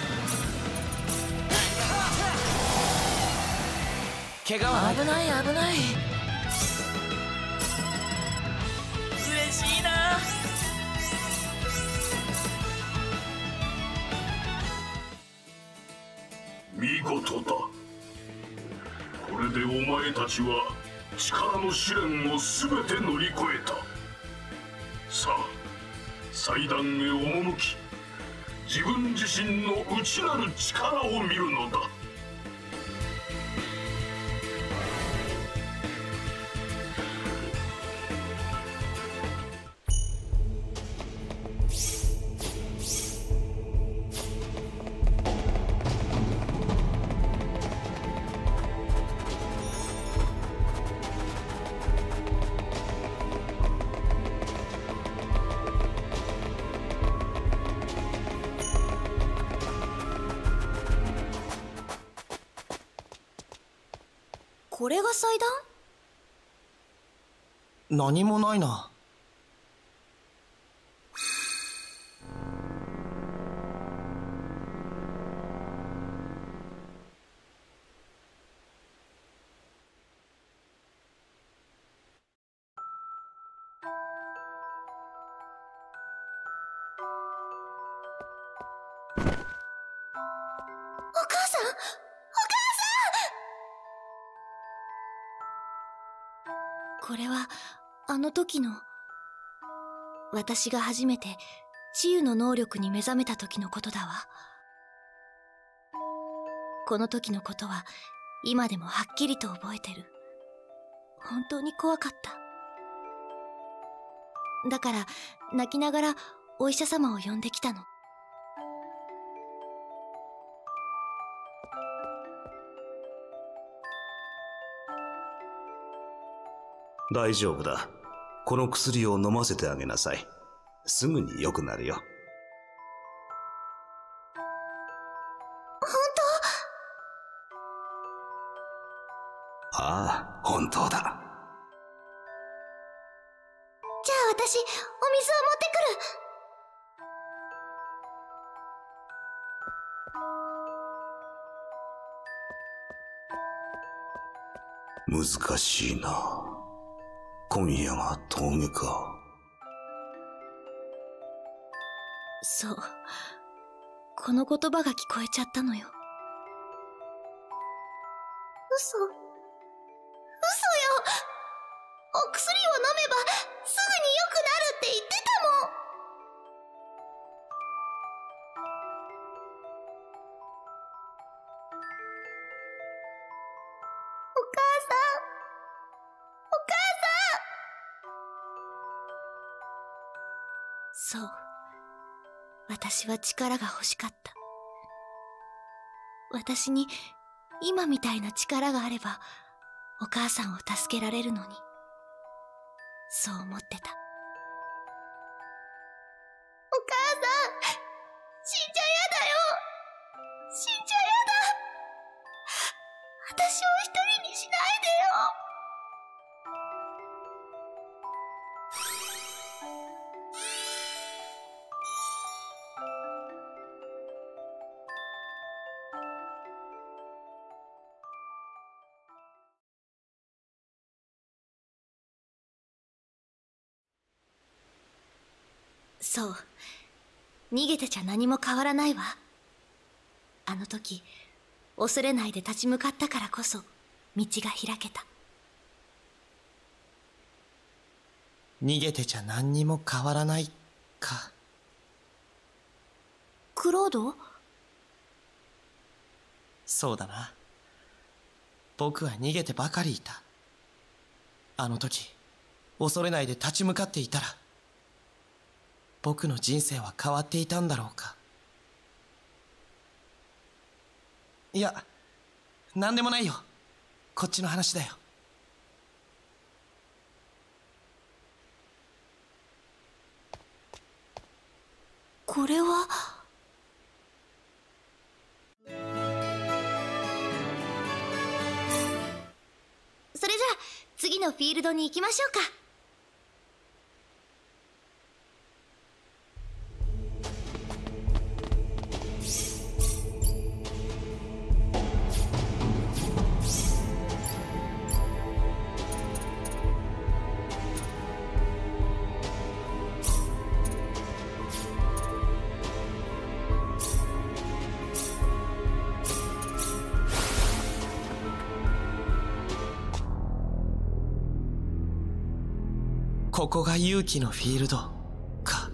怪我はない。
危ない危ない。嬉しいな。
見事だ。これでお前たちは力の試練を全て乗り越えた。さあ祭壇へ赴き、自分自身の内なる力を見るのだ。
これが祭壇？
何もないな。
お母さん、お母さん。これはあの時の、私が初めて治癒の能力に目覚めた時のことだわ。この時のことは今でもはっきりと覚えてる。本当に怖かった。だから泣きながらお医者様を呼んできたの。
大丈夫だ。この薬を飲ませてあげなさい。すぐに良くなるよ。
本当？
ああ、本当だ。
じゃあ私、お水を持ってくる。
難しいな。今夜が峠か。
そう。この言葉が聞こえちゃったのよ。嘘。嘘よ。お薬を飲めばすぐに良くなるって言ってたもん。お母さん。お母さん。そう。私は力が欲しかった。私に今みたいな力があればお母さんを助けられるのに。そう思ってた。お母さん、死んじゃやだよ。死んじゃやだ。私を一人にしないでよ。そう。逃げてちゃ何も変わらないわ。あの時、恐れないで立ち向かったからこそ、道が開けた。
逃げてちゃ何にも変わらないか。
クロード？
そうだな。僕は逃げてばかりいた。あの時恐れないで立ち向かっていたら、僕の人生は変わっていたんだろうか。いや、なんでもないよ。こっちの話だよ。
これは。それじゃあ次のフィールドに行きましょうか。
ここが勇気のフィールドか。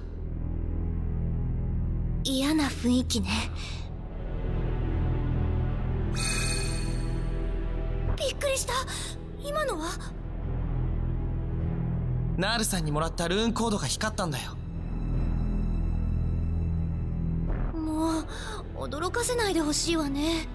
嫌な雰囲気ね。びっくりした。今のは
ナールさんにもらったルーンコードが光ったんだよ。
もう驚かせないでほしいわね。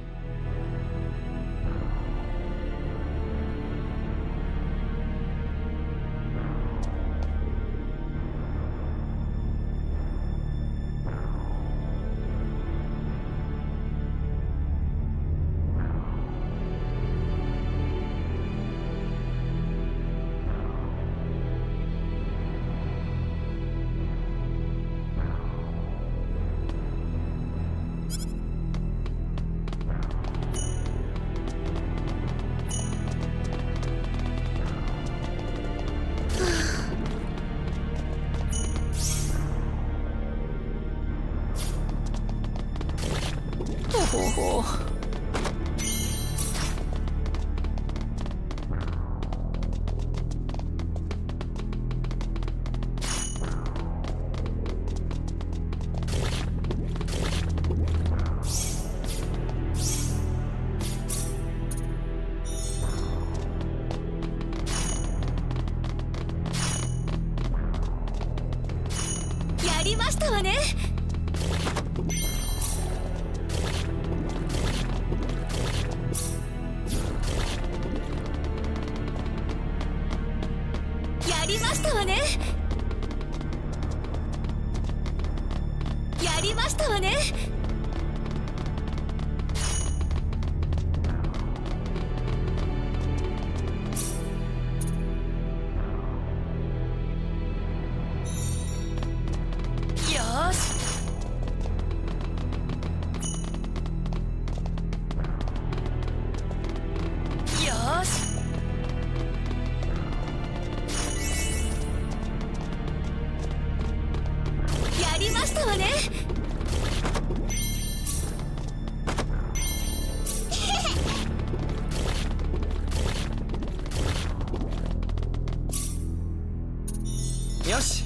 ほほ
やりましたわね。やりましたわね。やりましたわね。よーし。よーし。やりましたわね。
よし。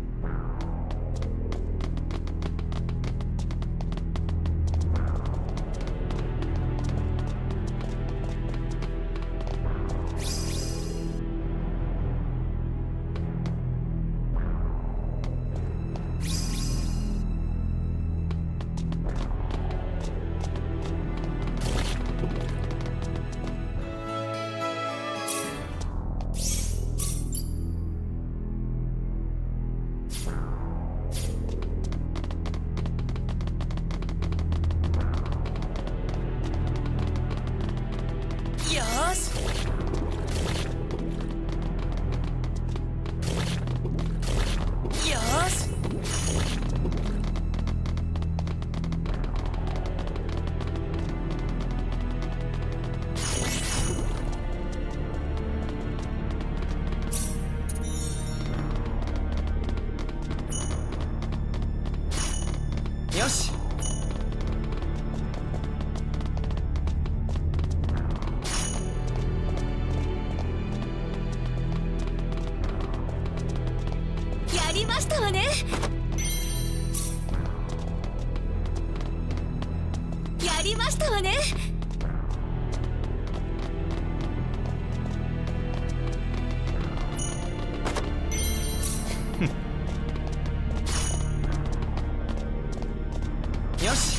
よーし。よーし。よし。やりましたわね。やりましたわね。 よし。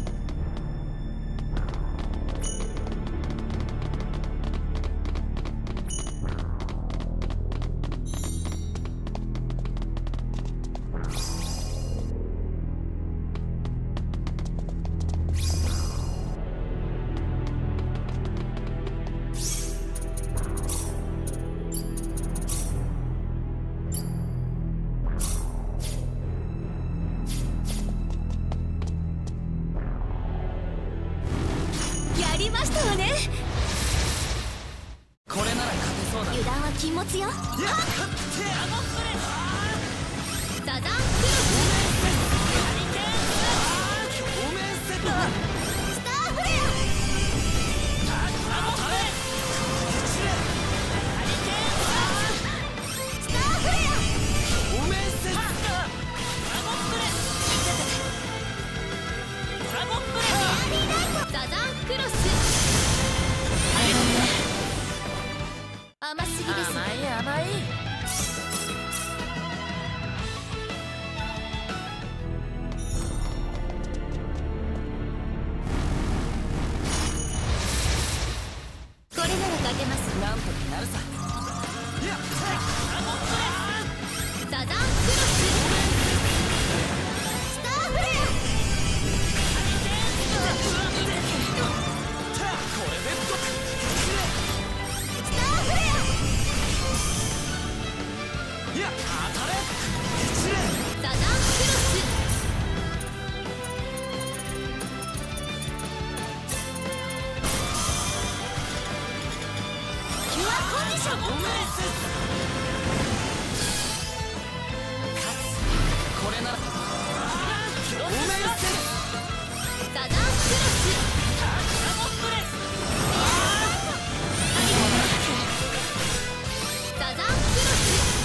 やりましたわね。
これなら勝てそうだ。
油断は禁物よ。はっサザンクロススターフレアスターフレアサザンクロス甘すぎです。
甘い甘い。
これなら勝てます。
なんとかなるさ。
サザンクロススターフレアスターフレアサザンクロスキュアコンディション
これなら
サザンクロスサザンクロス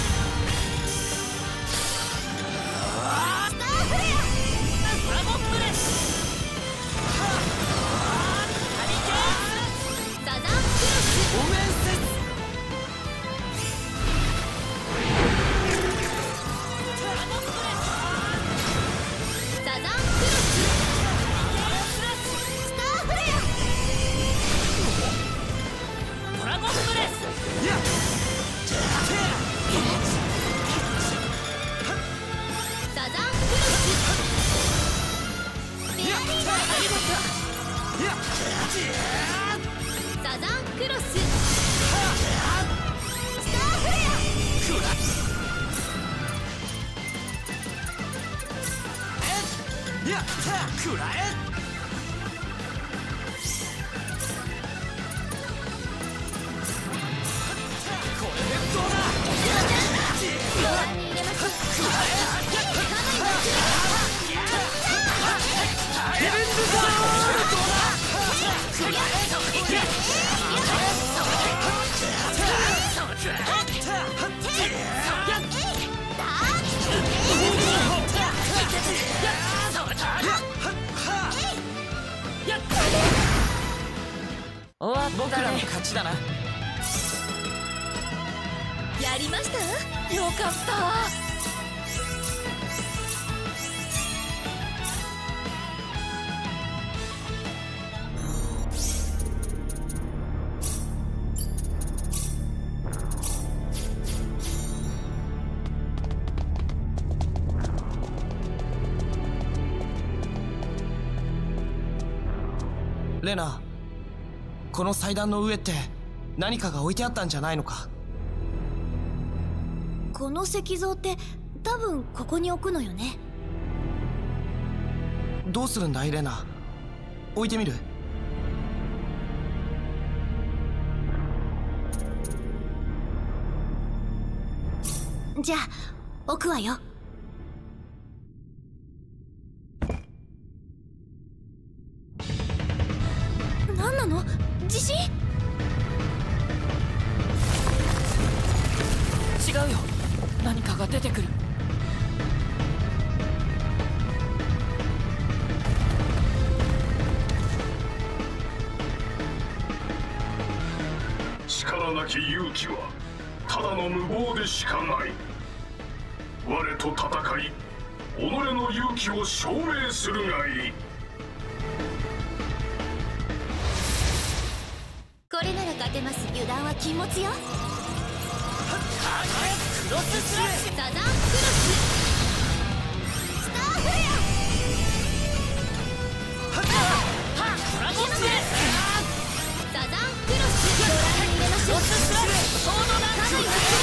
スターフレアサザンクロスサザンクロススターフレア
ドラゴンブレス。
サザンクロスベアリーナイトサザンクロススターフレア
やったくらえ。これでどうだ。
ご覧に入れましょう。
ヘブンズザー
終わったね。
僕らの勝ちだな。
やりましたわ。
よかったわ。
レナ、この祭壇の上って何かが置いてあったんじゃないのか。
この石像って多分ここに置くのよね。
どうするんだいレナ。置いてみる。
じゃあ置くわよ。何なの？地震？
違うよ。何かが出てくる。
力なき勇気はただの無謀でしかない。 我と戦い己の勇気を証明するがいい。
これなら勝てます。油断は禁物よ。
クロススラッシュ。
サザンクロススターフレア。
ドラゴンブレス。
サザンクロスドライン入れましょう。
クロススラッシュ。ソードダンス。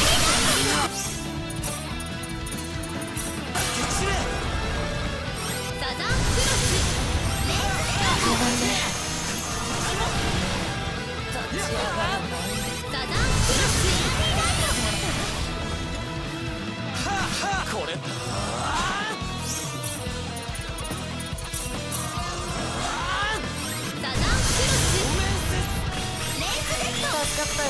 サザンクロスレンズレア。
立ち上がらない。
サザンクロスエアリーライト。
これ
サザンクロスレンズデッド。助かったよ。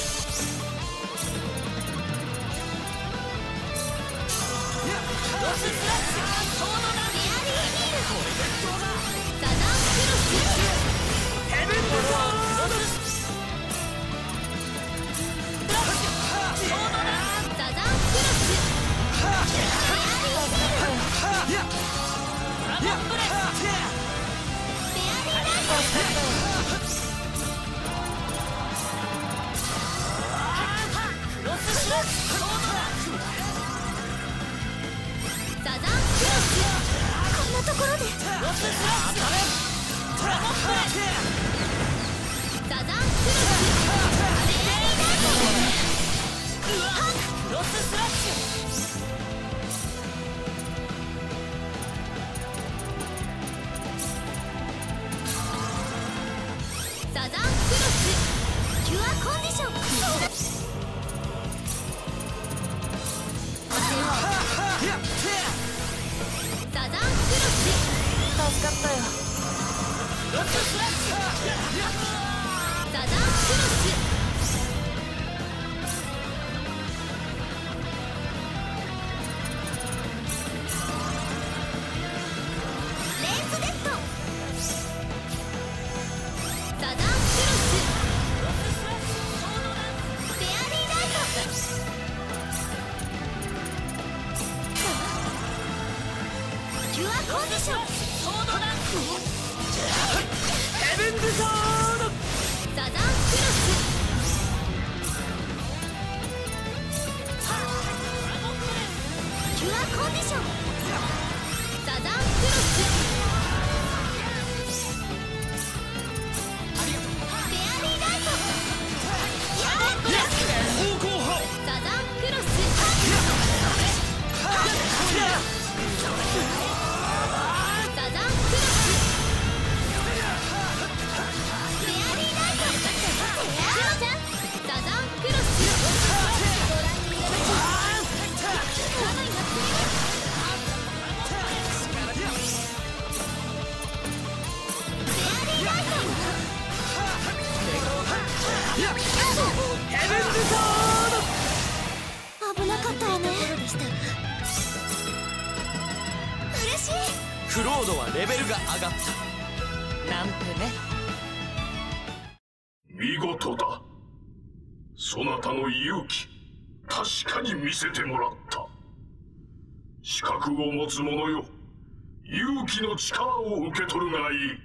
クロススラッシュ。ソードダンス。
エアリーヒール。サザンクロス
ヘブンズソード。クロスソードダンス。
サザンクロスエアリーヒール。
ドラゴンブレス。
エアリーライト。
クロススラッシュ。ソードダンス。
サザンクロスこんなところで。
クロススラッシュ。ドラゴンブレス。
サザンクロスエアリーライト。
クロススラッシュ。
サザンクロスキュアコンディション。サザンクロス助かったよ。
クロススラッシュ。
サザンクロスレンズデッド。サザンクロスフェアリーライト。キュアコンディション。
ソードダンス。ヘブンズソード。
サザンクロスキュアコンディション。サザンクロスフェアリーライト。やべブラック。
方向砲。
サザンクロスサザンクロスフェアリーライト。クロちゃんサザンクロスドライン入れましょう。かなりなってる。フェアリーライト。
ヘブンズソード。
危なかったわね。嬉しい。
クロードはレベルが上がった。なんてね。
見事だ。そなたの勇気確かに見せてもらった。資格を持つ者よ、勇気の力を受け取るがいい。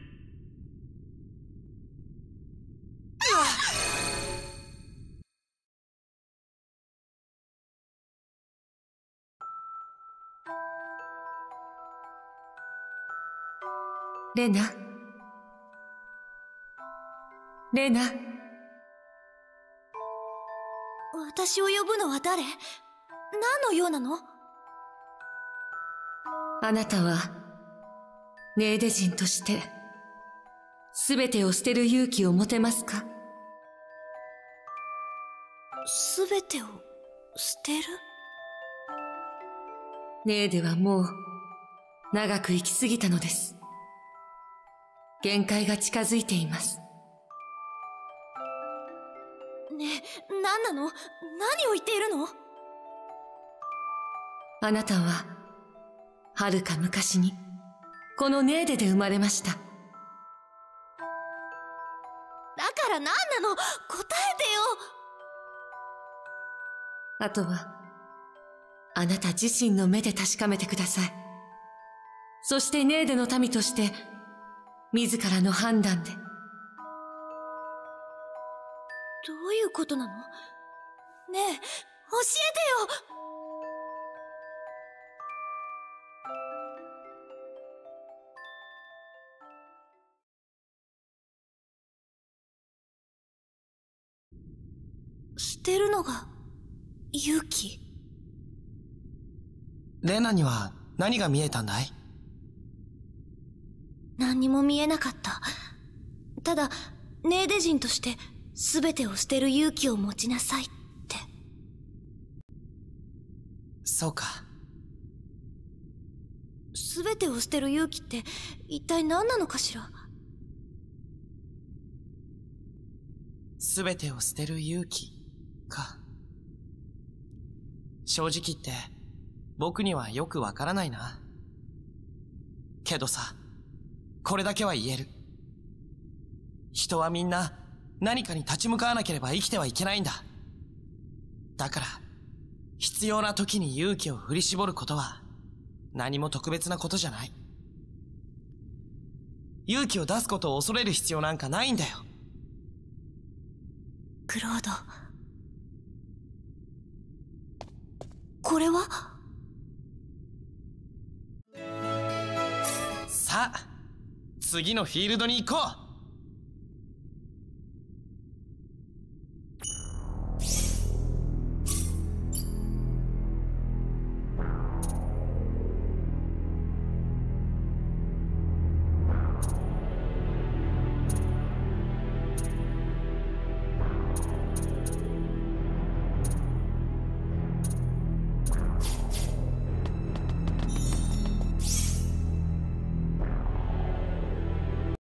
レナレナ
私を呼ぶのは誰？何の用なの？
あなたはネーデ人として全てを捨てる勇気を持てますか？
全てを捨てる？
ネーデはもう長く生きすぎたのです。限界が近づいています。
ねえ、何なの？何を言っているの？
あなたは遥か昔にこのネーデで生まれました。
だから何なの？答えてよ。
あとはあなた自身の目で確かめてください。そしてネーデの民として自らの判断で。
どういうことなの？ねえ、教えてよ。捨てるのが勇気？
レナには何が見えたんだい？
何にも見えなかった。ただネーデ人として全てを捨てる勇気を持ちなさいって。
そうか。
全てを捨てる勇気って一体何なのかしら？
全てを捨てる勇気か。正直言って僕にはよくわからないな。けどさ、これだけは言える。人はみんな何かに立ち向かわなければ生きてはいけないんだ。だから必要な時に勇気を振り絞ることは何も特別なことじゃない。勇気を出すことを恐れる必要なんかないんだよ。
クロード、これは？
さあ次のフィールドに行こう。